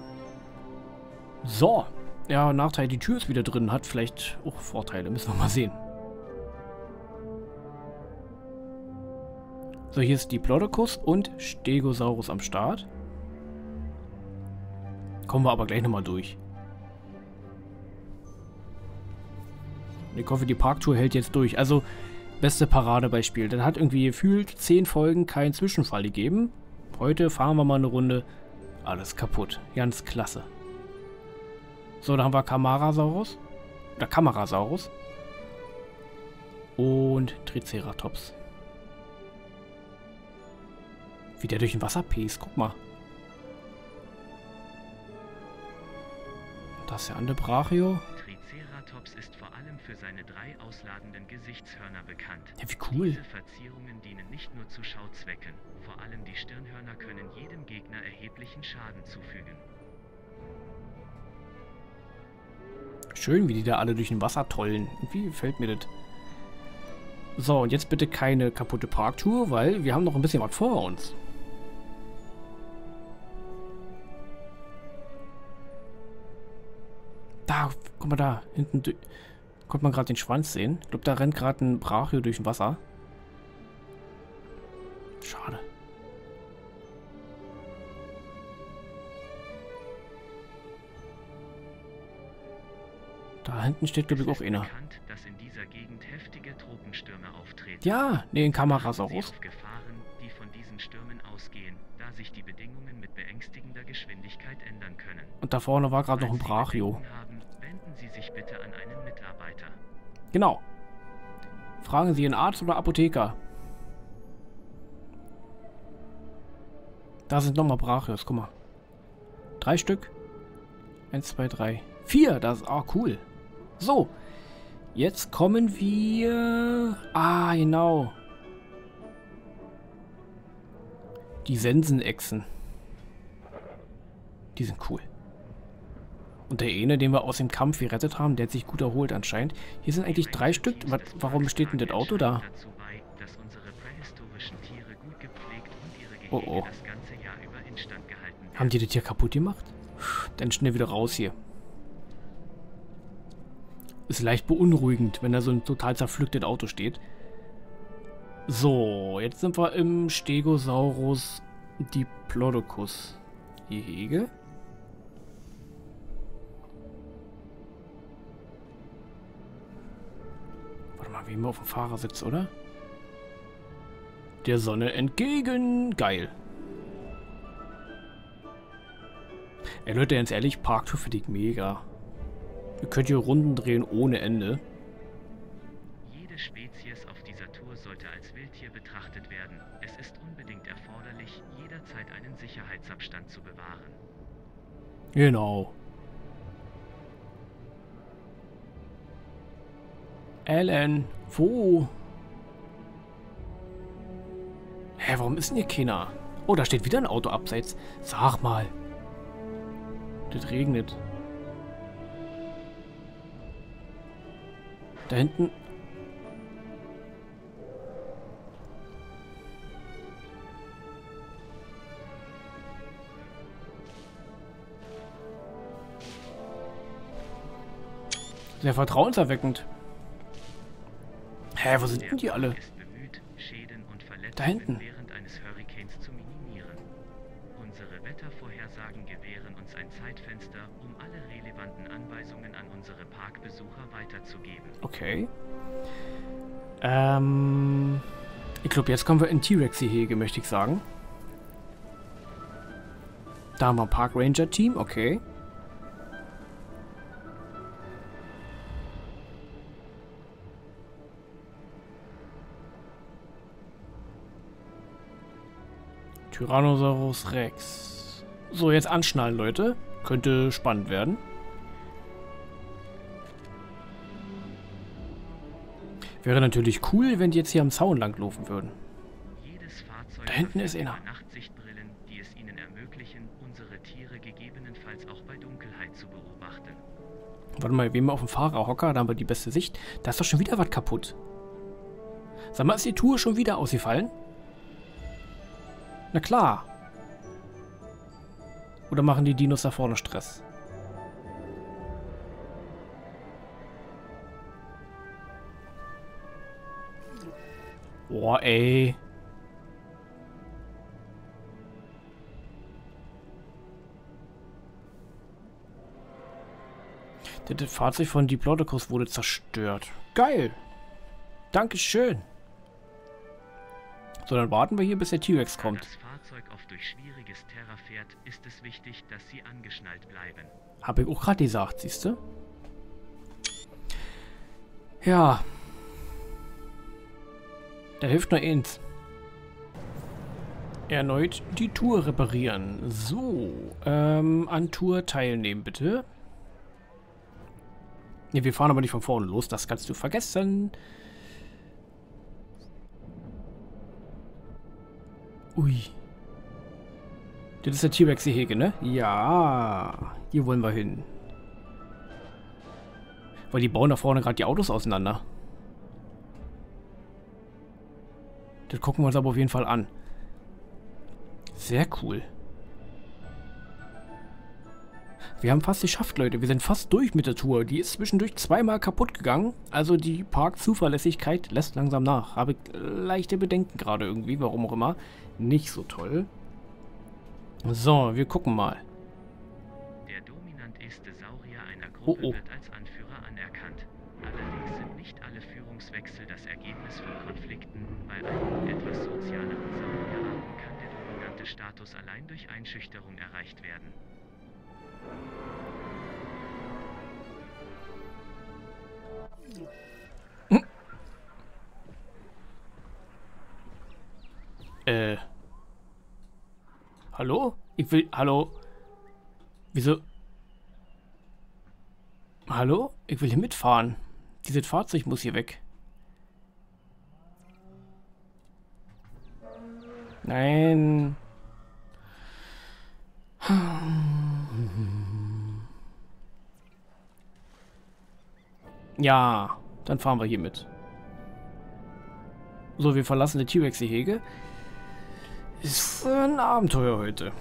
So. Ja, Nachteil, die Tür ist wieder drin, hat vielleicht auch Vorteile, müssen wir mal sehen. So, hier ist Diplodocus und Stegosaurus am Start. Kommen wir aber gleich nochmal durch. Ich hoffe, die Parktour hält jetzt durch. Also, beste Paradebeispiel. Dann hat irgendwie gefühlt zehn Folgen keinen Zwischenfall gegeben. Heute fahren wir mal eine Runde. Alles kaputt. Ganz klasse. So, da haben wir Camarasaurus. Oder Camarasaurus. Und Triceratops. Wie der durch den Wasser pest. Guck mal. Das ist ja andere Brachio. Triceratops ist vor allem für seine drei ausladenden Gesichtshörner bekannt. Ja, wie cool. Diese Verzierungen dienen nicht nur zu Schauzwecken. Vor allem die Stirnhörner können jedem Gegner erheblichen Schaden zufügen. Schön, wie die da alle durch den Wasser tollen. Irgendwie gefällt mir das. So, und jetzt bitte keine kaputte Parktour, weil wir haben noch ein bisschen was vor uns. Da, guck mal da, hinten konnte man gerade den Schwanz sehen. Ich glaube, da rennt gerade ein Brachio durch den Wasser. Schade. Da hinten steht, glaube ich, auch einer. Bekannt, dass in dieser Gegend heftige Tropenstürme auftreten. Ja, nee, ein Camarasaurus. Auf Gefahren, die von diesen Stürmen ausgehen, da sich die Bedingungen mit beängstigender Geschwindigkeit ändern können. Und da vorne war gerade noch ein Falls Sie Brachio. Bedenken haben, wenden Sie sich bitte an einen Mitarbeiter. Genau. Fragen Sie einen Arzt oder Apotheker. Da sind nochmal Brachios, guck mal. Drei Stück. Eins, zwei, drei. Vier, das ist auch cool. So. Jetzt kommen wir... Ah, genau. Die Sensenechsen. Die sind cool. Und der eine, den wir aus dem Kampf gerettet haben, der hat sich gut erholt anscheinend. Hier sind eigentlich drei Stück. Was, warum steht denn das Auto da? Oh oh. Haben die das hier kaputt gemacht? Dann schnell wieder raus hier. Ist leicht beunruhigend, wenn da so ein total zerpflücktes Auto steht. So, jetzt sind wir im Stegosaurus Diplodocus Gehege. Warte mal, wie immer auf dem Fahrersitz, oder? Der Sonne entgegen. Geil. Ey Leute, ganz ehrlich, Parktour finde ich mega. Ihr könnt hier Runden drehen ohne Ende. Jede Spezies auf dieser Tour sollte als Wildtier betrachtet werden. Es ist unbedingt erforderlich, jederzeit einen Sicherheitsabstand zu bewahren. Genau. Alan, wo? Hä, warum ist denn hier keiner? Oh, da steht wieder ein Auto abseits. Sag mal. Das regnet. Da hinten... Sehr vertrauenserweckend. Hä, wo sind denn die alle? Da hinten. Während eines Hurrikans zu minimieren. Unsere Wettervorhersagen gewähren uns ein Zeitfenster, um alle relevanten relevanten Anweisungen an unsere Parkbesucher weiterzugeben. Okay. Ähm... Ich glaube, jetzt kommen wir in T-Rex-Gehege, möchte ich sagen. Da haben wir ein Park Ranger Team, okay. Tyrannosaurus Rex. So, jetzt anschnallen, Leute. Könnte spannend werden. Wäre natürlich cool, wenn die jetzt hier am Zaun langlaufen würden. Jedes Fahrzeug Da hinten ist verfügt einer. über Nachtsichtbrillen, die es ihnen ermöglichen, unsere Tiere gegebenenfalls auch bei Dunkelheit zu beobachten. Warte mal, wir haben auf dem Fahrerhocker, da haben wir die beste Sicht. Da ist doch schon wieder was kaputt. Sag mal, ist die Tour schon wieder ausgefallen? Na klar. Oder machen die Dinos da vorne Stress? Boah, ey. Das Fahrzeug von Diplodocus wurde zerstört. Geil. Dankeschön. So, dann warten wir hier, bis der T-Rex Da kommt. das Fahrzeug oft durch schwieriges Terrain fährt, ist es wichtig, dass sie angeschnallt bleiben. Habe ich auch gerade gesagt, siehst du? Ja. Da hilft nur eins. Erneut die Tour reparieren. So, ähm, an Tour teilnehmen, bitte. Ne, wir fahren aber nicht von vorne los, das kannst du vergessen. Ui. Das ist der T-Rex-Gehege, ne? Ja, hier wollen wir hin. Weil die bauen da vorne gerade die Autos auseinander. Das gucken wir uns aber auf jeden Fall an. Sehr cool. Wir haben fast geschafft, Leute. Wir sind fast durch mit der Tour. Die ist zwischendurch zweimal kaputt gegangen. Also die Parkzuverlässigkeit lässt langsam nach. Habe ich leichte Bedenken gerade irgendwie, warum auch immer. Nicht so toll. So, wir gucken mal. Der dominanteste Saurier einer Gruppe Oh, oh. wird als Anführer anerkannt. Allerdings sind nicht alle Führungswechsel das Ergebnis von Konflikten. Bei einigen etwas sozialeren Saurierarten kann der dominante Status allein durch Einschüchterung erreicht werden. Äh. Hallo? Ich will. Hallo? Wieso? Hallo? Ich will hier mitfahren. Dieses Fahrzeug muss hier weg. Nein. Ja, dann fahren wir hier mit. So, wir verlassen das T-Rex-Gehege. Ist ein Abenteuer heute.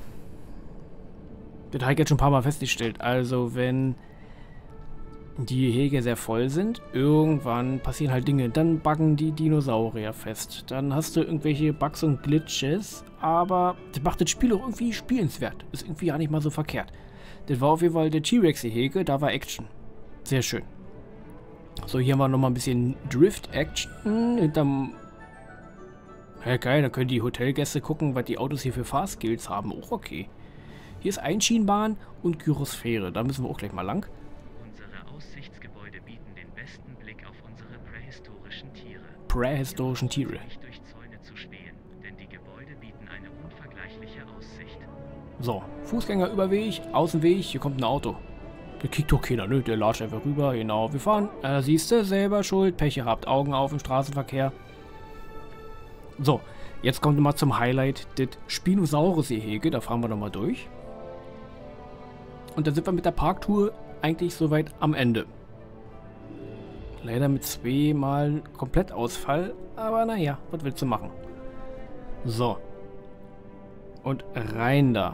Das habe ich jetzt schon ein paar Mal festgestellt. Also, wenn die Gehege sehr voll sind, irgendwann passieren halt Dinge. Dann buggen die Dinosaurier fest. Dann hast du irgendwelche Bugs und Glitches. Aber das macht das Spiel auch irgendwie spielenswert. Ist irgendwie ja nicht mal so verkehrt. Das war auf jeden Fall der T-Rex-Gehege. Da war Action. Sehr schön. So, hier haben wir nochmal ein bisschen Drift-Action hinterm... Ja, geil, da können die Hotelgäste gucken, was die Autos hier für Fahrskills haben. Auch okay. Hier ist Einschienenbahn und Gyrosphäre. Da müssen wir auch gleich mal lang. Unsere Aussichtsgebäude bieten den besten Blick auf unsere prähistorischen Tiere. Prähistorischen Tiere. Nicht durch Zäune zu spähen, denn die Gebäude bieten eine unvergleichliche Aussicht. So, Fußgängerüberweg, Außenweg, hier kommt ein Auto. Der kickt doch keiner, ne? Der latscht einfach rüber. Genau, wir fahren. Äh, siehst du, selber schuld. Pech gehabt. Augen auf im Straßenverkehr. So, jetzt kommt mal zum Highlight das Spinosaurus-Gehege. Da fahren wir nochmal durch. Und dann sind wir mit der Parktour eigentlich soweit am Ende. Leider mit zweimal Komplettausfall. Aber naja, was willst du machen? So. Und rein da.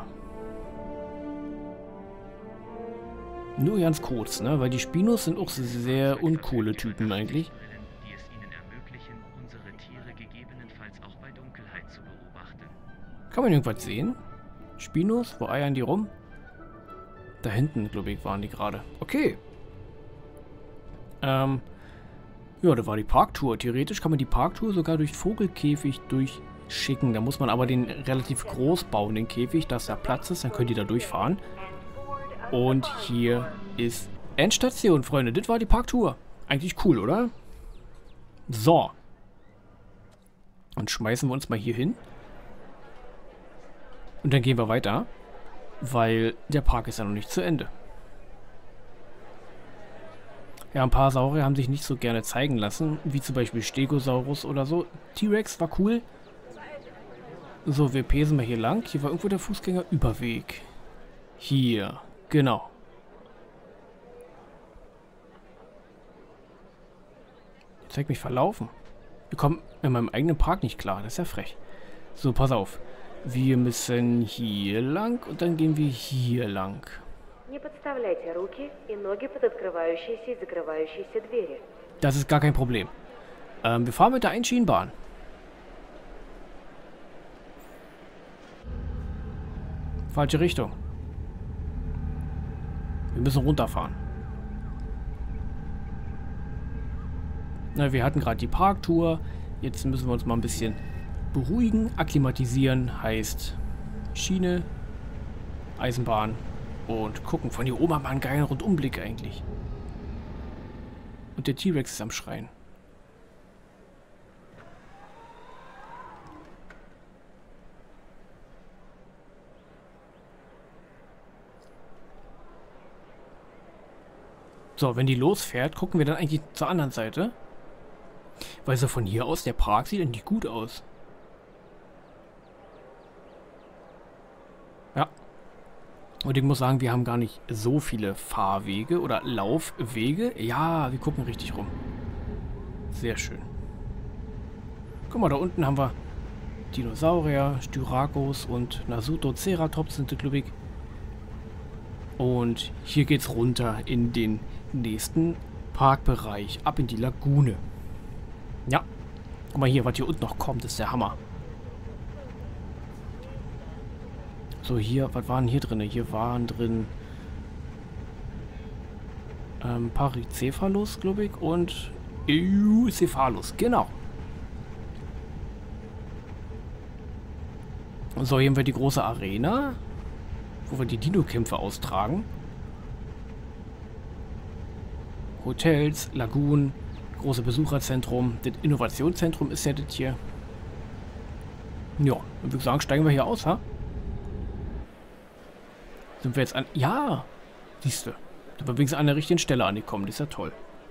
Nur ganz kurz, ne? Weil die Spinos sind auch sehr uncoole Typen eigentlich. Die es ihnen ermöglichen, unsere Tiere gegebenenfalls auch bei Dunkelheit zu beobachten. Kann man irgendwas sehen? Spinos? Wo eiern die rum? Da hinten, glaube ich, waren die gerade. Okay. Ähm. Ja, da war die Parktour. Theoretisch kann man die Parktour sogar durch Vogelkäfig durchschicken. Da muss man aber den relativ groß bauen, den Käfig, dass da Platz ist. Dann könnt ihr da durchfahren. Und hier ist Endstation, Freunde. Das war die Parktour. Eigentlich cool, oder? So. Dann schmeißen wir uns mal hier hin. Und dann gehen wir weiter. Weil der Park ist ja noch nicht zu Ende. Ja, ein paar Saurier haben sich nicht so gerne zeigen lassen. Wie zum Beispiel Stegosaurus oder so. T-Rex war cool. So, wir pesen mal hier lang. Hier war irgendwo der Fußgängerüberweg. Hier. Genau. Jetzt habe ich mich verlaufen. Wir kommen in meinem eigenen Park nicht klar. Das ist ja frech. So, pass auf. Wir müssen hier lang und dann gehen wir hier lang. Das ist gar kein Problem. Ähm, wir fahren mit der Einschienenbahn. Falsche Richtung. Wir müssen runterfahren. Na, wir hatten gerade die Parktour. Jetzt müssen wir uns mal ein bisschen beruhigen. Akklimatisieren heißt Schiene, Eisenbahn und gucken. Von hier oben haben wir einen geilen Rundumblick eigentlich. Und der T-Rex ist am Schreien. So, wenn die losfährt, gucken wir dann eigentlich zur anderen Seite. Weil so von hier aus, der Park sieht eigentlich gut aus. Ja. Und ich muss sagen, wir haben gar nicht so viele Fahrwege oder Laufwege. Ja, wir gucken richtig rum. Sehr schön. Guck mal, da unten haben wir Dinosaurier, Styracos und Nasutoceratops sind die, glaube ich. Und hier geht's runter in den nächsten Parkbereich. Ab in die Lagune. Ja. Guck mal hier, was hier unten noch kommt, ist der Hammer. So, hier, was waren hier drin? Hier waren drin ähm, Pachycephalus, glaube ich, und Eucephalus, genau. So, hier haben wir die große Arena, wo wir die Dino-Kämpfe austragen. Hotels, Lagunen, große Besucherzentrum. Das Innovationszentrum ist ja das hier. Ja, dann würde ich sagen, steigen wir hier aus, ha? Sind wir jetzt an... Ja! Siehst du. Sind wir wenigstens an der richtigen Stelle angekommen. Das ist ja toll.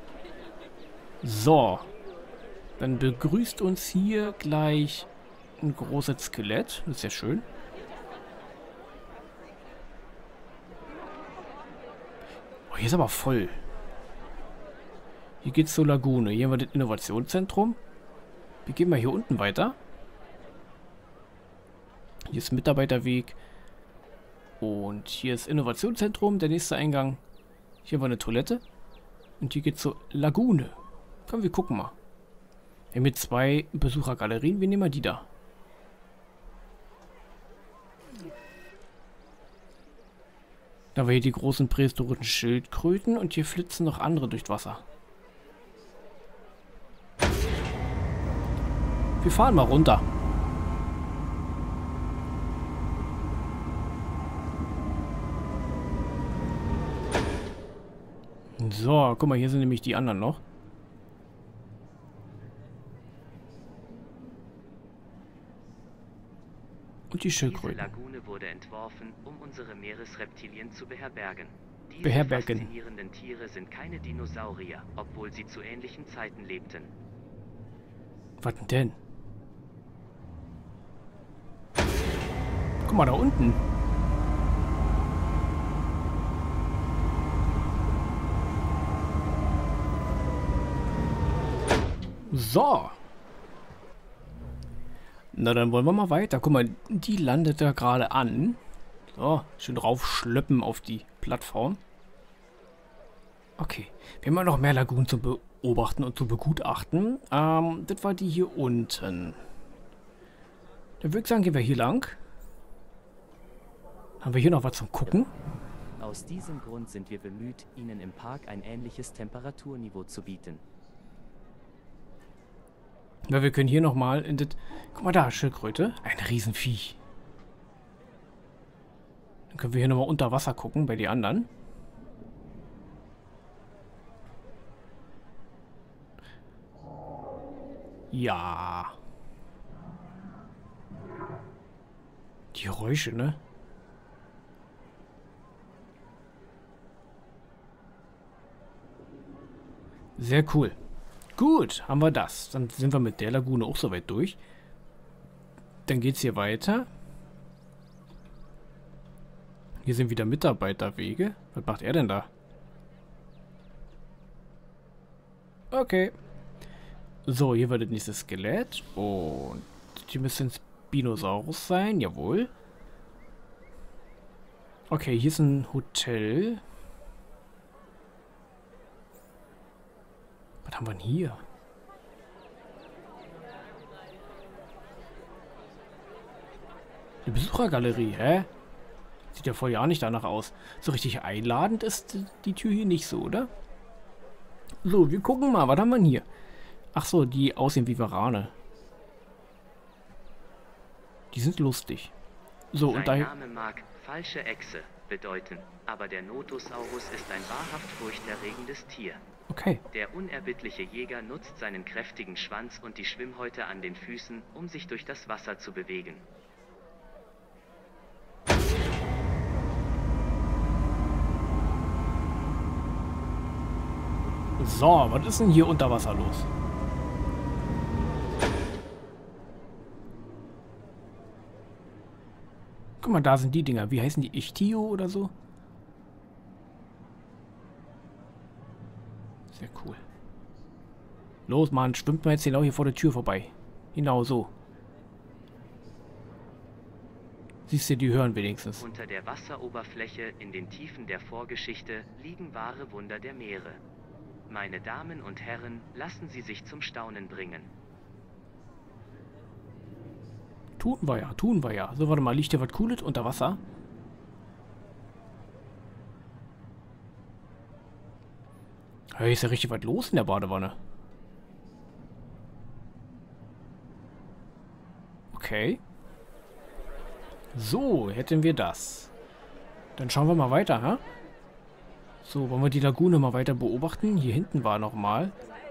So. Dann begrüßt uns hier gleich ein großes Skelett. Das ist ja schön. Oh, hier ist aber voll. Hier geht's zur Lagune. Hier haben wir das Innovationszentrum. Wir gehen mal hier unten weiter. Hier ist Mitarbeiterweg. Und hier ist Innovationszentrum, der nächste Eingang. Hier haben wir eine Toilette. Und hier geht's zur Lagune. Komm, wir gucken mal. Wir haben hier zwei Besuchergalerien. Wir nehmen mal die da. Da haben wir hier die großen prähistorischen Schildkröten. Und hier flitzen noch andere durchs Wasser. Wir fahren mal runter. So, guck mal, hier sind nämlich die anderen noch. Und die Schildkröten. Diese Lagune wurde entworfen, um unsere Meeresreptilien zu beherbergen. Diese Beherbergen. faszinierenden Tiere sind keine Dinosaurier, obwohl sie zu ähnlichen Zeiten lebten. Was denn? Guck mal, da unten. So. Na, dann wollen wir mal weiter. Guck mal, die landet da gerade an. So, schön raufschlöppen auf die Plattform. Okay. Wir haben ja noch mehr Lagunen zu beobachten und zu begutachten. Ähm, das war die hier unten. Dann würde ich sagen, gehen wir hier lang. Haben wir hier noch was zum Gucken? Aus diesem Grund sind wir bemüht, Ihnen im Park ein ähnliches Temperaturniveau zu bieten. Ja, wir können hier nochmal in das... Guck mal da, Schildkröte. Ein Riesenviech. Dann können wir hier nochmal unter Wasser gucken bei den anderen. Ja. Die Geräusche, ne? Sehr cool. Gut, haben wir das. Dann sind wir mit der Lagune auch soweit durch. Dann geht's hier weiter. Hier sind wieder Mitarbeiterwege. Was macht er denn da? Okay. So, hier wird das nächste Skelett. Und die müssen Spinosaurus sein. Jawohl. Okay, hier ist ein Hotel. Was haben wir denn hier? Eine Besuchergalerie, hä? Sieht ja voll ja nicht danach aus. So richtig einladend ist die Tür hier nicht so, oder? So, wir gucken mal. Was haben wir denn hier? Ach so, die aussehen wie Warane. Die sind lustig. So, Sein und da... Name mag falsche Echse bedeuten, aber der Notosaurus ist ein wahrhaft furchterregendes Tier. Okay. Der unerbittliche Jäger nutzt seinen kräftigen Schwanz und die Schwimmhäute an den Füßen, um sich durch das Wasser zu bewegen. So, was ist denn hier unter Wasser los? Guck mal, da sind die Dinger. Wie heißen die? Ichtio oder so? Sehr cool. Los, Mann, schwimmt mal jetzt genau hier vor der Tür vorbei. Genau so. Siehst du, die hören wenigstens. Unter der Wasseroberfläche in den Tiefen der Vorgeschichte liegen wahre Wunder der Meere. Meine Damen und Herren, lassen Sie sich zum Staunen bringen. Tun wir ja, tun wir ja. So, warte mal, liegt hier was Cooles unter Wasser? Hey, ist ja richtig was los in der Badewanne. Okay. So, hätten wir das. Dann schauen wir mal weiter, ha? So, wollen wir die Lagune mal weiter beobachten? Hier hinten war noch mal.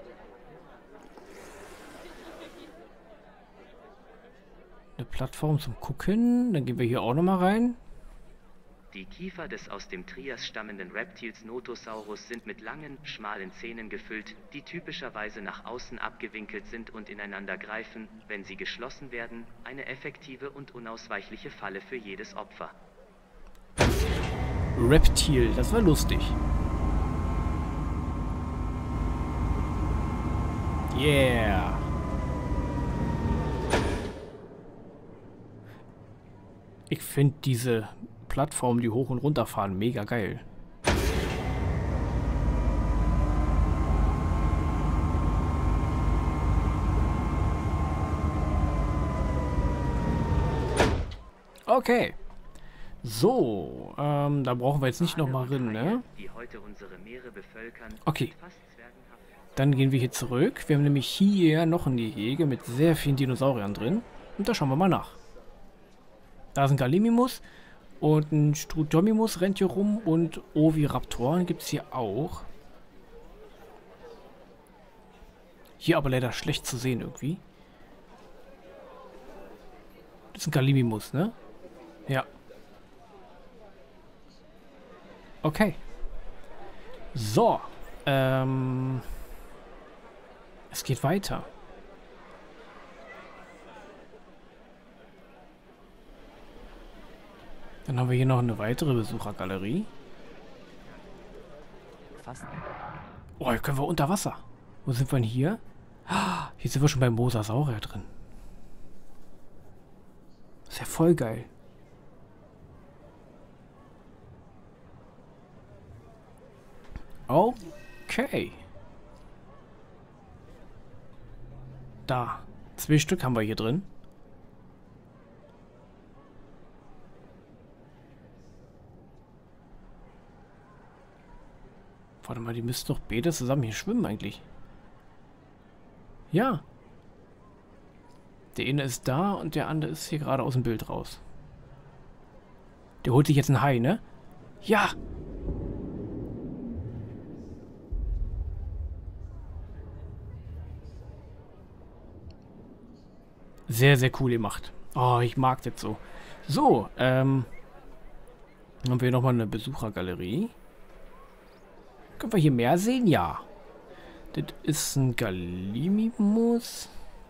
Eine Plattform zum Gucken. Dann gehen wir hier auch noch mal rein. Die Kiefer des aus dem Trias stammenden Reptils Notosaurus sind mit langen, schmalen Zähnen gefüllt, die typischerweise nach außen abgewinkelt sind und ineinander greifen, wenn sie geschlossen werden, eine effektive und unausweichliche Falle für jedes Opfer. Reptil, das war lustig. Yeah. Ich finde diese Plattformen, die hoch und runter fahren, mega geil. Okay. So, ähm, da brauchen wir jetzt nicht nochmal rein, ne? Die heute unsere Meere bevölkern, Okay. sind fast zwergenhaft. Dann gehen wir hier zurück. Wir haben nämlich hier noch ein Gehege mit sehr vielen Dinosauriern drin. Und da schauen wir mal nach. Da ist ein Gallimimus und ein Strutomimus rennt hier rum und Oviraptoren gibt es hier auch. Hier aber leider schlecht zu sehen irgendwie. Das ist ein Gallimimus, ne? Ja. Okay. So. Ähm. Es geht weiter. Dann haben wir hier noch eine weitere Besuchergalerie. Fast. Oh, hier können wir unter Wasser. Wo sind wir denn hier? Ah, hier sind wir schon beim Mosasaurier drin. Ist ja voll geil. Okay. Da. Zwei Stück haben wir hier drin. Warte mal, die müssten doch beide zusammen hier schwimmen eigentlich. Ja. Der eine ist da und der andere ist hier gerade aus dem Bild raus. Der holt sich jetzt einen Hai, ne? Ja! Sehr, sehr cool gemacht. Oh, ich mag das so. So, ähm... haben wir nochmal eine Besuchergalerie. Können wir hier mehr sehen? Ja. Das ist ein Gallimimus.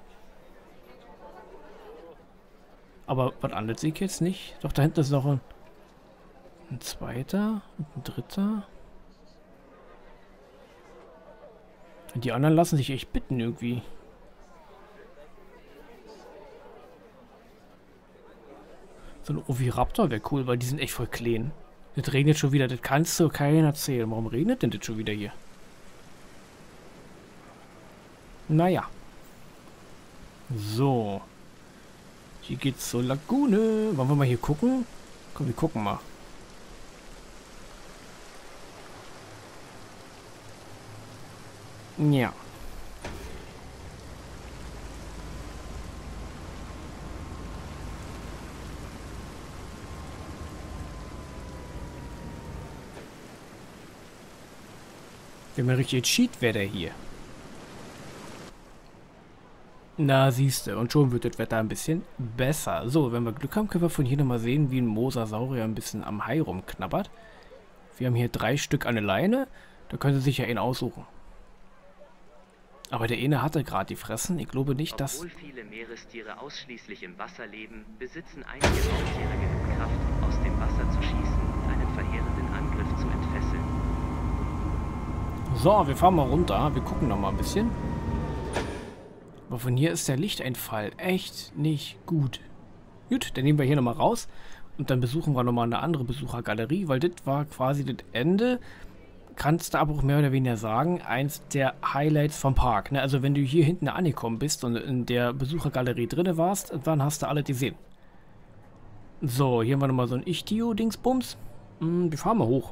Aber was anderes sehe ich jetzt nicht. Doch, da hinten ist noch ein, ein zweiter und ein dritter. Und die anderen lassen sich echt bitten irgendwie. So ein Oviraptor wäre cool, weil die sind echt voll klein. Das regnet schon wieder, das kannst du keiner erzählen. Warum regnet denn das schon wieder hier? Naja. So. Hier geht's zur Lagune. Wollen wir mal hier gucken? Komm, wir gucken mal. Ja. Wir haben ja richtig Cheat-Wetter hier. Na, siehste, und schon wird das Wetter ein bisschen besser. So, wenn wir Glück haben, können wir von hier nochmal sehen, wie ein Mosasaurier ein bisschen am Hai rumknabbert. Wir haben hier drei Stück an der Leine. Da können Sie sich ja einen aussuchen. Aber der eine hatte gerade die Fressen. Ich glaube nicht, dass... Obwohl viele Meerestiere ausschließlich im Wasser leben, besitzen einige Raubtiere genug Kraft, aus dem Wasser zu schießen und einen verheerenden Angriff zu entfesseln. So, wir fahren mal runter. Wir gucken noch mal ein bisschen. Aber von hier ist der Lichteinfall echt nicht gut. Gut, dann nehmen wir hier nochmal raus. Und dann besuchen wir nochmal eine andere Besuchergalerie, weil das war quasi das Ende. Kannst du aber auch mehr oder weniger sagen, eins der Highlights vom Park. Ne? Also wenn du hier hinten angekommen bist und in der Besuchergalerie drin warst, dann hast du alles gesehen. So, hier haben wir nochmal so ein Ichtio-Dingsbums. Hm, wir fahren mal hoch.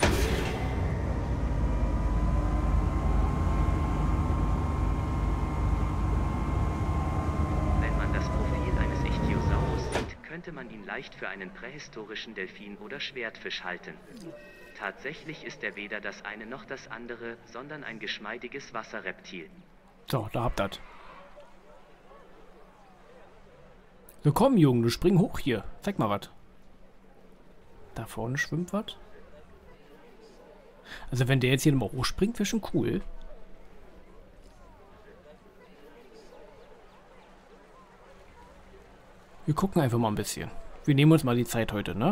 Könnte man ihn leicht für einen prähistorischen Delfin oder Schwertfisch halten. Tatsächlich ist er weder das eine noch das andere, sondern ein geschmeidiges Wasserreptil. So, da habt ihr das. So komm, Junge, du spring hoch hier. Zeig mal was. Da vorne schwimmt was. Also wenn der jetzt hier nochmal hochspringt, wäre schon cool. Wir gucken einfach mal ein bisschen. Wir nehmen uns mal die Zeit heute, ne?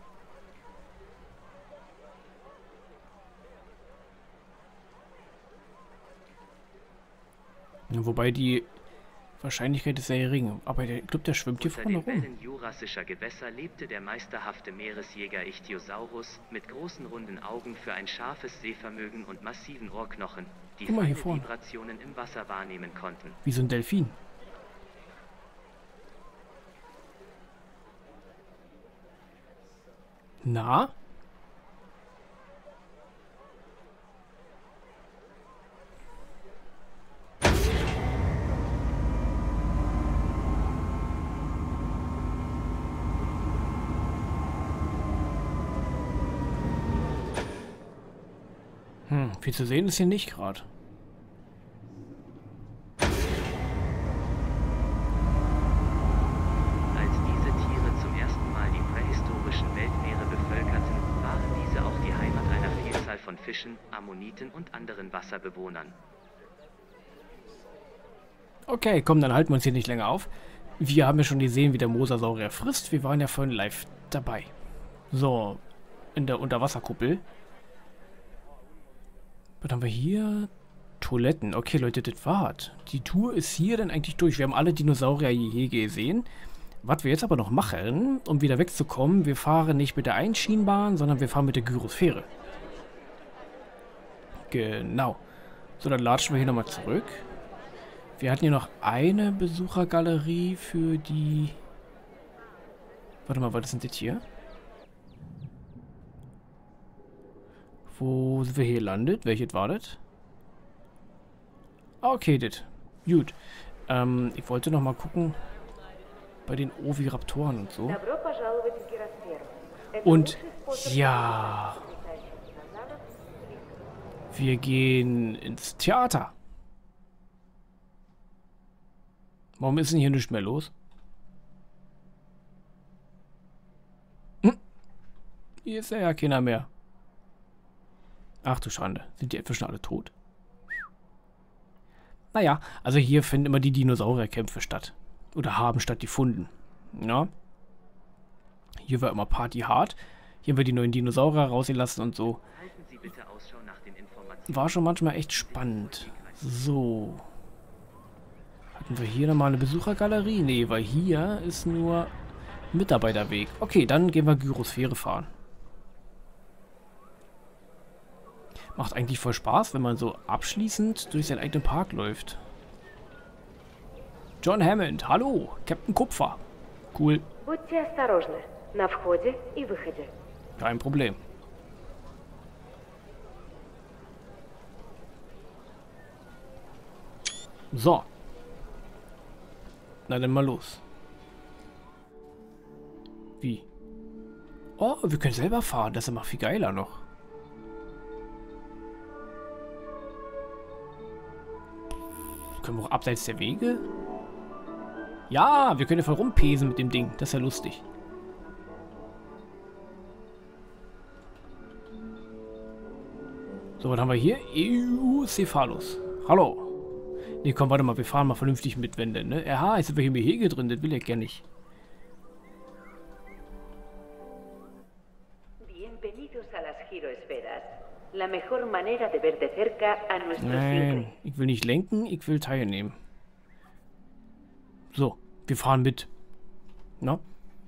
Ja, wobei die Wahrscheinlichkeit ist sehr gering. Aber der, ich glaube, der schwimmt hier vorne rum. Unter den Wellen jurassischer Gewässer lebte der meisterhafte Meeresjäger Ichthyosaurus mit großen runden Augen für ein scharfes Sehvermögen und massiven Ohrknochen, die feine Vibrationen im Wasser wahrnehmen konnten. Wie so ein Delfin. Na? Hm, viel zu sehen ist hier nicht gerade. Von Fischen, Ammoniten und anderen Wasserbewohnern. Okay, komm, dann halten wir uns hier nicht länger auf. Wir haben ja schon gesehen, wie der Mosasaurier frisst. Wir waren ja vorhin live dabei. So, in der Unterwasserkuppel. Was haben wir hier? Toiletten. Okay, Leute, das war's. Die Tour ist hier dann eigentlich durch. Wir haben alle Dinosaurier je gesehen. Was wir jetzt aber noch machen, um wieder wegzukommen, wir fahren nicht mit der Einschienenbahn, sondern wir fahren mit der Gyrosphäre. Genau. So, dann latschen wir hier nochmal zurück. Wir hatten hier noch eine Besuchergalerie für die... Warte mal, was ist denn das hier? Wo sind wir hier gelandet? Welches war das? Okay, das. Gut. Ähm, ich wollte noch mal gucken bei den Oviraptoren und so. Und ja, wir gehen ins Theater. Warum ist denn hier nichts mehr los? Hm? Hier ist ja keiner mehr. Ach du Schande, sind die etwa schon alle tot? Naja, also hier finden immer die Dinosaurierkämpfe statt. Oder haben stattgefunden. Ja. Hier war immer Party hart. Hier haben wir die neuen Dinosaurier rausgelassen und so. Halten Sie bitte Ausschau nach den Informationen. War schon manchmal echt spannend. So. Hatten wir hier nochmal eine Besuchergalerie? Nee, weil hier ist nur Mitarbeiterweg. Okay, dann gehen wir Gyrosphäre fahren. Macht eigentlich voll Spaß, wenn man so abschließend durch seinen eigenen Park läuft. John Hammond, hallo, Captain Kupfer. Cool. Будьте осторожны на входе и выходе. Kein Problem. So. Na dann mal los. Wie? Oh, wir können selber fahren. Das ist immer viel geiler noch. Können wir auch abseits der Wege? Ja, wir können ja voll rumpesen mit dem Ding. Das ist ja lustig. So, was haben wir hier? Eocephalus. Hallo. Nee, komm, warte mal. Wir fahren mal vernünftig mit, wenn denn, ne? Aha, jetzt sind wir hier im Gehege drin. Das will ich gar nicht. Bienvenidos a las giroesferas. La mejor manera de ver de cerca a nuestros Nein, ich will nicht lenken, ich will teilnehmen. So, wir fahren mit. Na?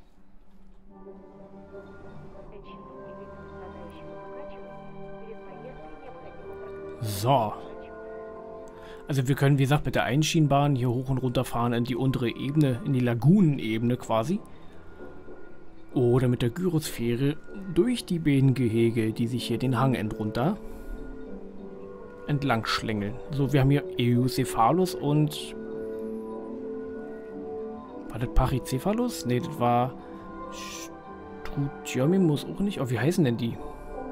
So. Also wir können, wie gesagt, mit der Einschienenbahn hier hoch und runter fahren in die untere Ebene, in die Lagunenebene quasi. Oder mit der Gyrosphäre durch die Bienengehege, die sich hier den Hang entrunter entlang schlängeln. So, wir haben hier Eocephalus und... War das Pachycephalus? Ne, das war... Strutiomimus auch nicht. Oh, wie heißen denn die?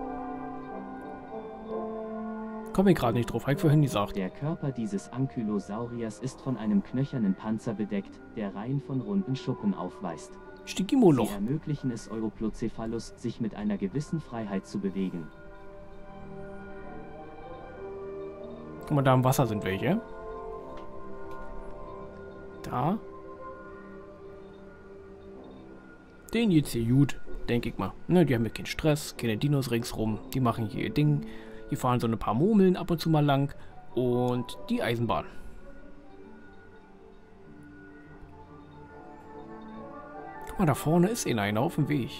Komme ich gerade nicht drauf, habe ich vorhin gesagt. Der Körper dieses Ankylosauriers ist von einem knöchernen Panzer bedeckt, der Reihen von runden Schuppen aufweist. Stigimoloch. Sie ermöglichen es Europlocephalus, sich mit einer gewissen Freiheit zu bewegen. Guck mal, da im Wasser sind welche. Da. Den geht's hier gut, denke ich mal. Ne, die haben hier keinen Stress, keine Dinos ringsrum. Die machen hier ihr Ding. Die fahren so ein paar Murmeln ab und zu mal lang. Und die Eisenbahn. Guck mal, da vorne ist eh einer auf dem Weg.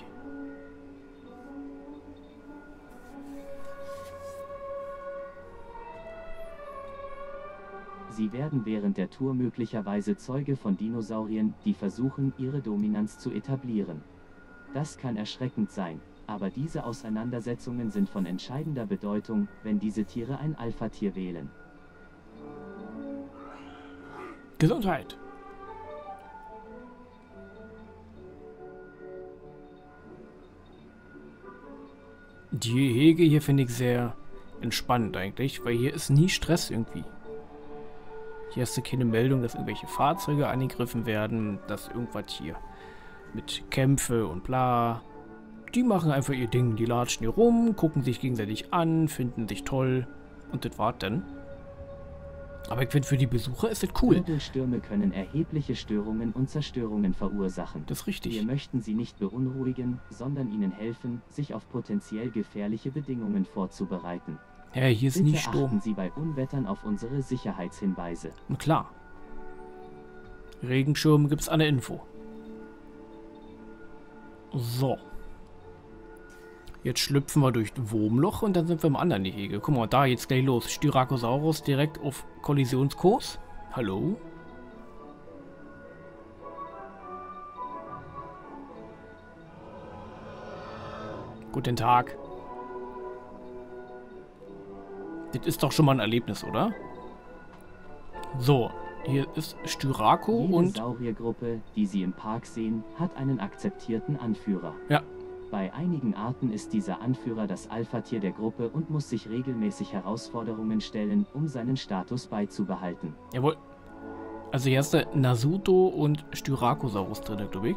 Sie werden während der Tour möglicherweise Zeuge von Dinosauriern, die versuchen, ihre Dominanz zu etablieren. Das kann erschreckend sein, aber diese Auseinandersetzungen sind von entscheidender Bedeutung, wenn diese Tiere ein Alpha-Tier wählen. Gesundheit. Die Gehege hier finde ich sehr entspannend eigentlich, weil hier ist nie Stress irgendwie. Hier hast du keine Meldung, dass irgendwelche Fahrzeuge angegriffen werden, dass irgendwas hier mit Kämpfe und bla. Die machen einfach ihr Ding, die latschen hier rum, gucken sich gegenseitig an, finden sich toll und das war's dann. Aber ich finde, für die Besucher ist das cool. Wirbelstürme können erhebliche Störungen und Zerstörungen verursachen. Das ist richtig. Wir möchten sie nicht beunruhigen, sondern ihnen helfen, sich auf potenziell gefährliche Bedingungen vorzubereiten. Ja, hier ist nie Bitte Sturm. achten Sie bei Unwettern auf unsere Sicherheitshinweise. Na klar. Regenschirm gibt's eine Info. So. Jetzt schlüpfen wir durch das Wurmloch und dann sind wir im anderen Gehege. Guck mal, da geht's gleich los. Styracosaurus direkt auf Kollisionskurs. Hallo? Guten Tag. Das ist doch schon mal ein Erlebnis, oder? So, hier ist Styraco Jede und... Sauriergruppe, die Sie im Park sehen, hat einen akzeptierten Anführer. Ja. Bei einigen Arten ist dieser Anführer das Alpha-Tier der Gruppe und muss sich regelmäßig Herausforderungen stellen, um seinen Status beizubehalten. Jawohl. Also hier hast du Nasuto und Styracosaurus drin, glaube ich.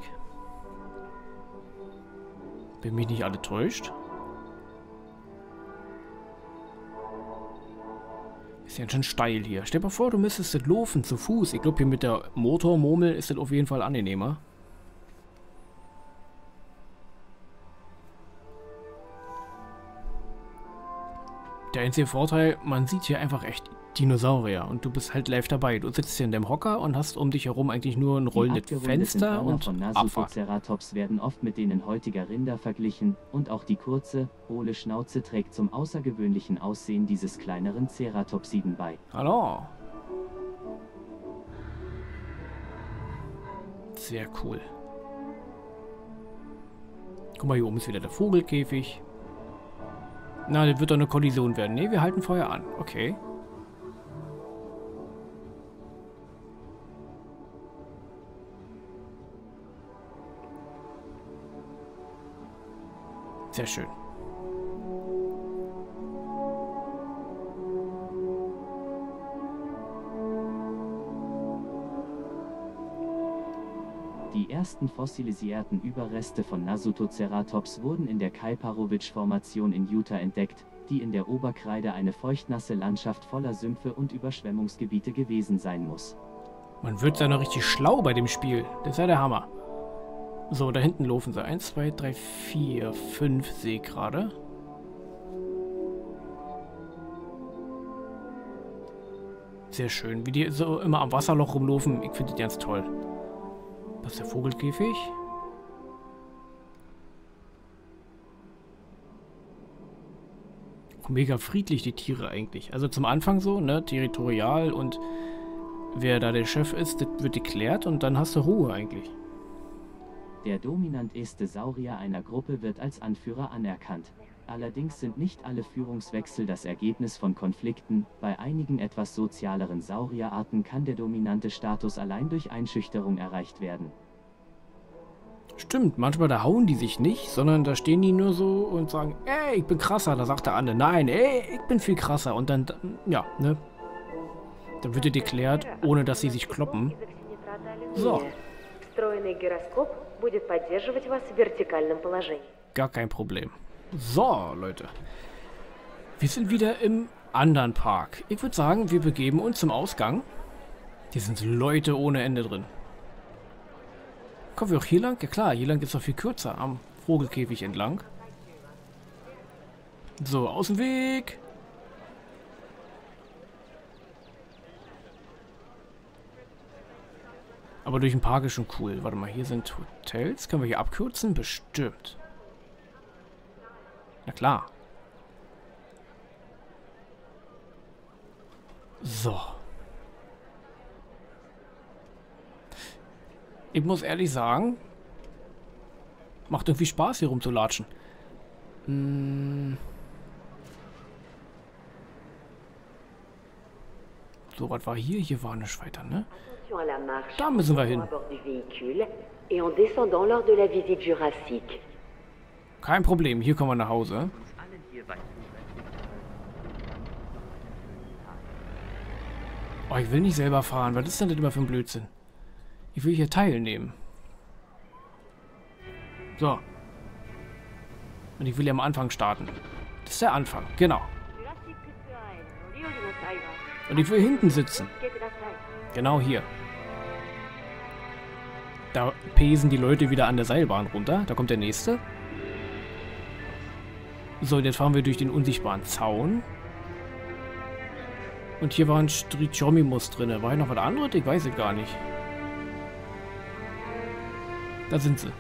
Wenn mich nicht alle täuscht. Ist ja schon steil hier. Stell dir mal vor, du müsstest das laufen zu Fuß. Ich glaube, hier mit der Motormurmel ist das auf jeden Fall angenehmer. Der einzige Vorteil, man sieht hier einfach echt Dinosaurier und du bist halt live dabei. Du sitzt hier in dem Hocker und hast um dich herum eigentlich nur ein rollendes Fenster und von Abfahrt. Nasutoceratops werden oft mit denen heutiger Rinder verglichen und auch die kurze, hohle Schnauze trägt zum außergewöhnlichen Aussehen dieses kleineren Ceratopsiden bei. Hallo. Sehr cool. Guck mal, hier oben ist wieder der Vogelkäfig. Na, das wird doch eine Kollision werden. Ne, wir halten Feuer an. Okay. Sehr schön. Die ersten fossilisierten Überreste von Nasutoceratops wurden in der Kaiparowitsch-Formation in Utah entdeckt, die in der Oberkreide eine feuchtnasse Landschaft voller Sümpfe und Überschwemmungsgebiete gewesen sein muss. Man wird ja noch richtig schlau bei dem Spiel. Das ist ja der Hammer. So, da hinten laufen sie. eins, zwei, drei, vier, fünf sehe ich gerade. Sehr schön. Wie die so immer am Wasserloch rumlaufen. Ich finde die ganz toll. Das ist der Vogelkäfig. Mega friedlich, die Tiere eigentlich. Also zum Anfang so, ne, territorial und wer da der Chef ist, das wird geklärt und dann hast du Ruhe eigentlich. Der dominanteste Saurier einer Gruppe wird als Anführer anerkannt. Allerdings sind nicht alle Führungswechsel das Ergebnis von Konflikten. Bei einigen etwas sozialeren Saurierarten kann der dominante Status allein durch Einschüchterung erreicht werden. Stimmt, manchmal da hauen die sich nicht, sondern da stehen die nur so und sagen, ey, ich bin krasser. Da sagt der andere, nein, ey, ich bin viel krasser. Und dann, ja, ne? Dann wird dir geklärt, ohne dass sie sich kloppen. So. Gar kein Problem. So, Leute. Wir sind wieder im anderen Park. Ich würde sagen, wir begeben uns zum Ausgang. Hier sind Leute ohne Ende drin. Kommen wir auch hier lang? Ja klar, hier lang ist es noch viel kürzer. Am Vogelkäfig entlang. So, aus dem Weg. Aber durch den Park ist schon cool. Warte mal, hier sind Hotels. Können wir hier abkürzen? Bestimmt. Na klar. So. Ich muss ehrlich sagen, macht irgendwie Spaß, hier rumzulatschen. Hm. So, was war hier? Hier war nichts weiter, ne? Da müssen wir hin. Kein Problem, hier kommen wir nach Hause. Oh, ich will nicht selber fahren. Was ist denn das immer für ein Blödsinn? Ich will hier teilnehmen. So. Und ich will ja am Anfang starten. Das ist der Anfang, genau. Und ich will hinten sitzen. Genau hier. Da pesen die Leute wieder an der Seilbahn runter. Da kommt der nächste. So, jetzt fahren wir durch den unsichtbaren Zaun. Und hier war ein Strichomimus drin. War hier noch was anderes? Ich weiß es gar nicht. Da sind sie.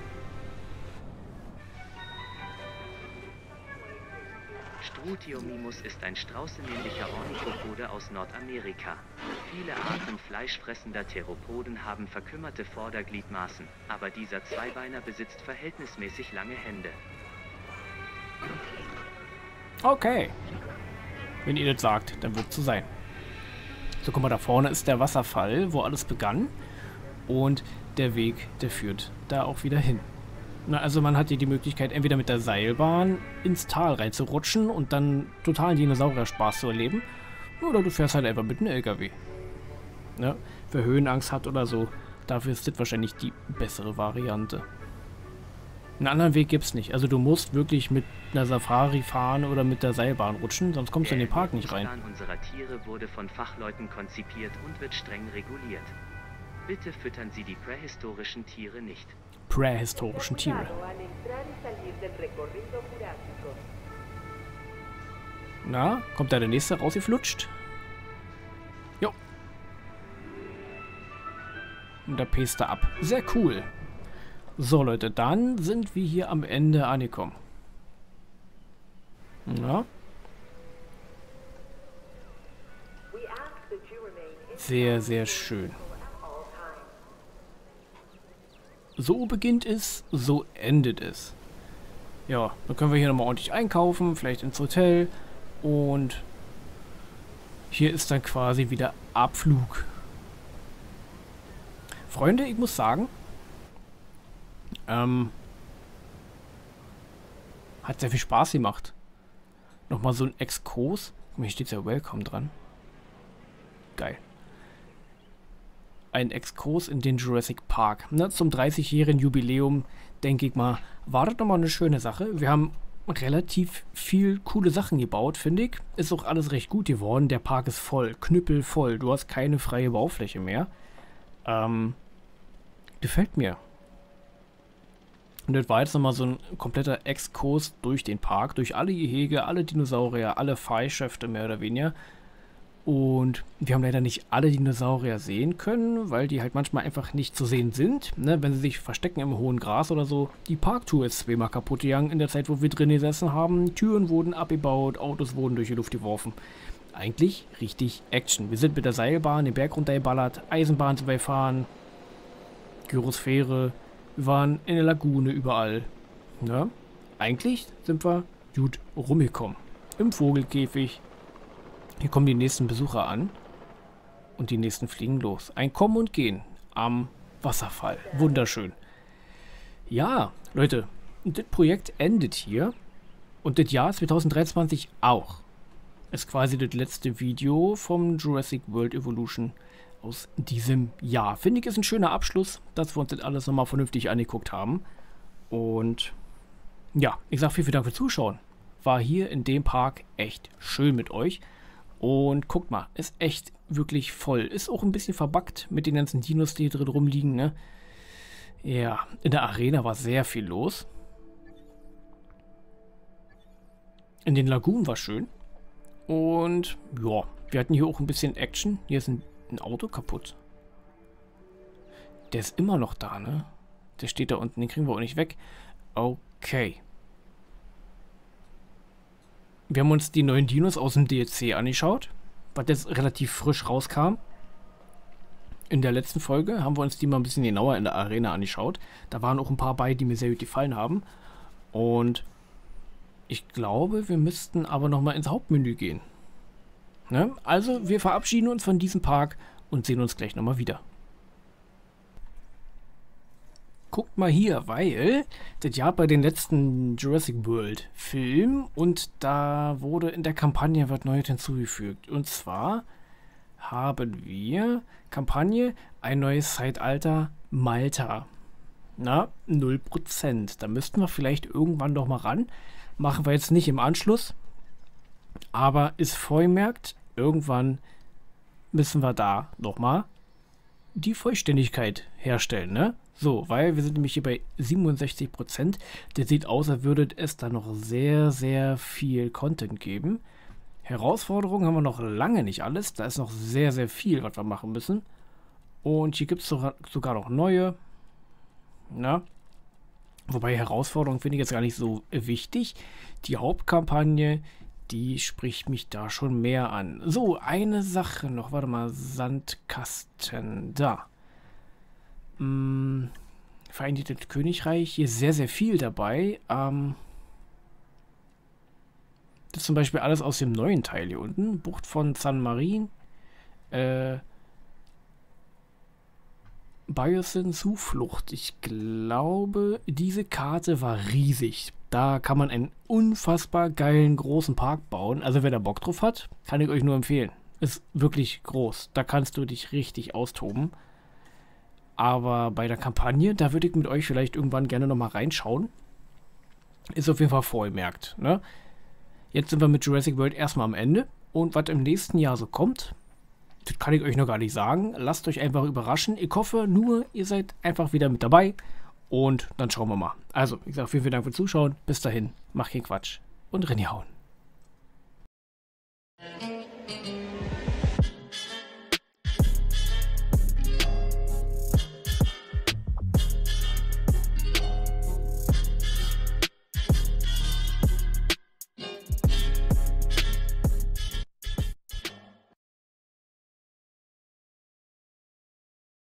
Strutiomimus ist ein straußenähnlicher Ornithopode aus Nordamerika. Viele Arten fleischfressender Theropoden haben verkümmerte Vordergliedmaßen, aber dieser Zweibeiner besitzt verhältnismäßig lange Hände. Okay. Wenn ihr das sagt, dann wird es so sein. So, guck mal, da vorne ist der Wasserfall, wo alles begann. Und der Weg, der führt da auch wieder hin. Na, also man hat hier die Möglichkeit, entweder mit der Seilbahn ins Tal reinzurutschen und dann totalen Dinosaurier-Spaß zu erleben. Oder du fährst halt einfach mit einem L K W. Ja, wer Höhenangst hat oder so, dafür ist das wahrscheinlich die bessere Variante. Einen anderen Weg gibt es nicht. Also du musst wirklich mit einer Safari fahren oder mit der Seilbahn rutschen, sonst kommst du in den Park nicht rein. Der Plan unserer Tiere wurde von Fachleuten konzipiert und wird streng reguliert. Bitte füttern Sie die prähistorischen Tiere nicht. Prähistorischen Tiere. Al entrar y salir del recorrido jurásico. Na, kommt da der nächste rausgeflutscht? Jo. Und da pest er ab. Sehr cool. So, Leute, dann sind wir hier am Ende angekommen. Ja. Sehr, sehr schön. So beginnt es, so endet es. Ja, dann können wir hier nochmal ordentlich einkaufen, vielleicht ins Hotel. Und hier ist dann quasi wieder Abflug. Freunde, ich muss sagen, ähm, hat sehr viel Spaß gemacht. Nochmal so ein Exkurs. Hier steht ja Welcome dran. Geil. Ein Exkurs in den Jurassic Park. Ne, zum dreißigjährigen Jubiläum, denke ich mal, war das nochmal eine schöne Sache. Wir haben relativ viel coole Sachen gebaut, finde ich. Ist auch alles recht gut geworden. Der Park ist voll, knüppelvoll. Du hast keine freie Baufläche mehr. Ähm, gefällt mir. Und das war jetzt nochmal so ein kompletter Exkurs durch den Park, durch alle Gehege, alle Dinosaurier, alle Fahrgeschäfte mehr oder weniger. Und wir haben leider nicht alle Dinosaurier sehen können, weil die halt manchmal einfach nicht zu sehen sind, ne, wenn sie sich verstecken im hohen Gras oder so. Die Parktour ist zweimal kaputt gegangen in der Zeit, wo wir drin gesessen haben. Türen wurden abgebaut, Autos wurden durch die Luft geworfen. Eigentlich richtig Action. Wir sind mit der Seilbahn den Berg runtergeballert, Eisenbahn zu fahren, Gyrosphäre, wir waren in der Lagune überall. Ja, eigentlich sind wir gut rumgekommen. Im Vogelkäfig. Hier kommen die nächsten Besucher an. Und die nächsten fliegen los. Ein Kommen und Gehen am Wasserfall. Wunderschön. Ja, Leute, das Projekt endet hier. Und das Jahr zwanzig dreiundzwanzig auch. Ist quasi das letzte Video vom Jurassic World Evolution aus diesem Jahr. Finde ich, ist ein schöner Abschluss, dass wir uns das alles nochmal vernünftig angeguckt haben. Und ja, ich sage vielen, vielen Dank fürs Zuschauen. War hier in dem Park echt schön mit euch. Und guckt mal, ist echt wirklich voll. Ist auch ein bisschen verbuggt mit den ganzen Dinos, die hier drin rumliegen, ne? Ja, in der Arena war sehr viel los. In den Lagunen war schön. Und ja, wir hatten hier auch ein bisschen Action. Hier ist ein, ein Auto kaputt. Der ist immer noch da, ne? Der steht da unten, den kriegen wir auch nicht weg. Okay. Wir haben uns die neuen Dinos aus dem D L C angeschaut, was jetzt relativ frisch rauskam. In der letzten Folge haben wir uns die mal ein bisschen genauer in der Arena angeschaut. Da waren auch ein paar bei, die mir sehr gut gefallen haben. Und ich glaube, wir müssten aber nochmal ins Hauptmenü gehen. Ne? Also, wir verabschieden uns von diesem Park und sehen uns gleich nochmal wieder. Guckt mal hier, weil das Jahr bei den letzten Jurassic World Film und da wurde in der Kampagne was Neues hinzugefügt. Und zwar haben wir Kampagne ein neues Zeitalter Malta. Na, null Prozent. Da müssten wir vielleicht irgendwann noch mal ran. Machen wir jetzt nicht im Anschluss. Aber ist vorgemerkt, irgendwann müssen wir da noch mal die Vollständigkeit herstellen, ne? So, weil wir sind nämlich hier bei siebenundsechzig Prozent. Der sieht aus, als würde es da noch sehr, sehr viel Content geben. Herausforderungen haben wir noch lange nicht alles. Da ist noch sehr, sehr viel, was wir machen müssen. Und hier gibt es sogar noch neue. Na? Wobei Herausforderungen finde ich jetzt gar nicht so wichtig. Die Hauptkampagne, die spricht mich da schon mehr an. So, eine Sache noch. Warte mal, Sandkasten. Da. Hm, Vereinigtes Königreich. Hier ist sehr, sehr viel dabei. Ähm, Das ist zum Beispiel alles aus dem neuen Teil hier unten. Bucht von San Marin. Äh, Biosyn Zuflucht. Ich glaube, diese Karte war riesig. Da kann man einen unfassbar geilen großen Park bauen. Also wer da Bock drauf hat, kann ich euch nur empfehlen. Ist wirklich groß. Da kannst du dich richtig austoben. Aber bei der Kampagne, da würde ich mit euch vielleicht irgendwann gerne nochmal reinschauen. Ist auf jeden Fall vorgemerkt, ne? Jetzt sind wir mit Jurassic World erstmal am Ende. Und was im nächsten Jahr so kommt, das kann ich euch noch gar nicht sagen. Lasst euch einfach überraschen. Ich hoffe nur, ihr seid einfach wieder mit dabei. Und dann schauen wir mal. Also, wie gesagt, vielen, vielen Dank fürs Zuschauen. Bis dahin, macht keinen Quatsch und reinhauen.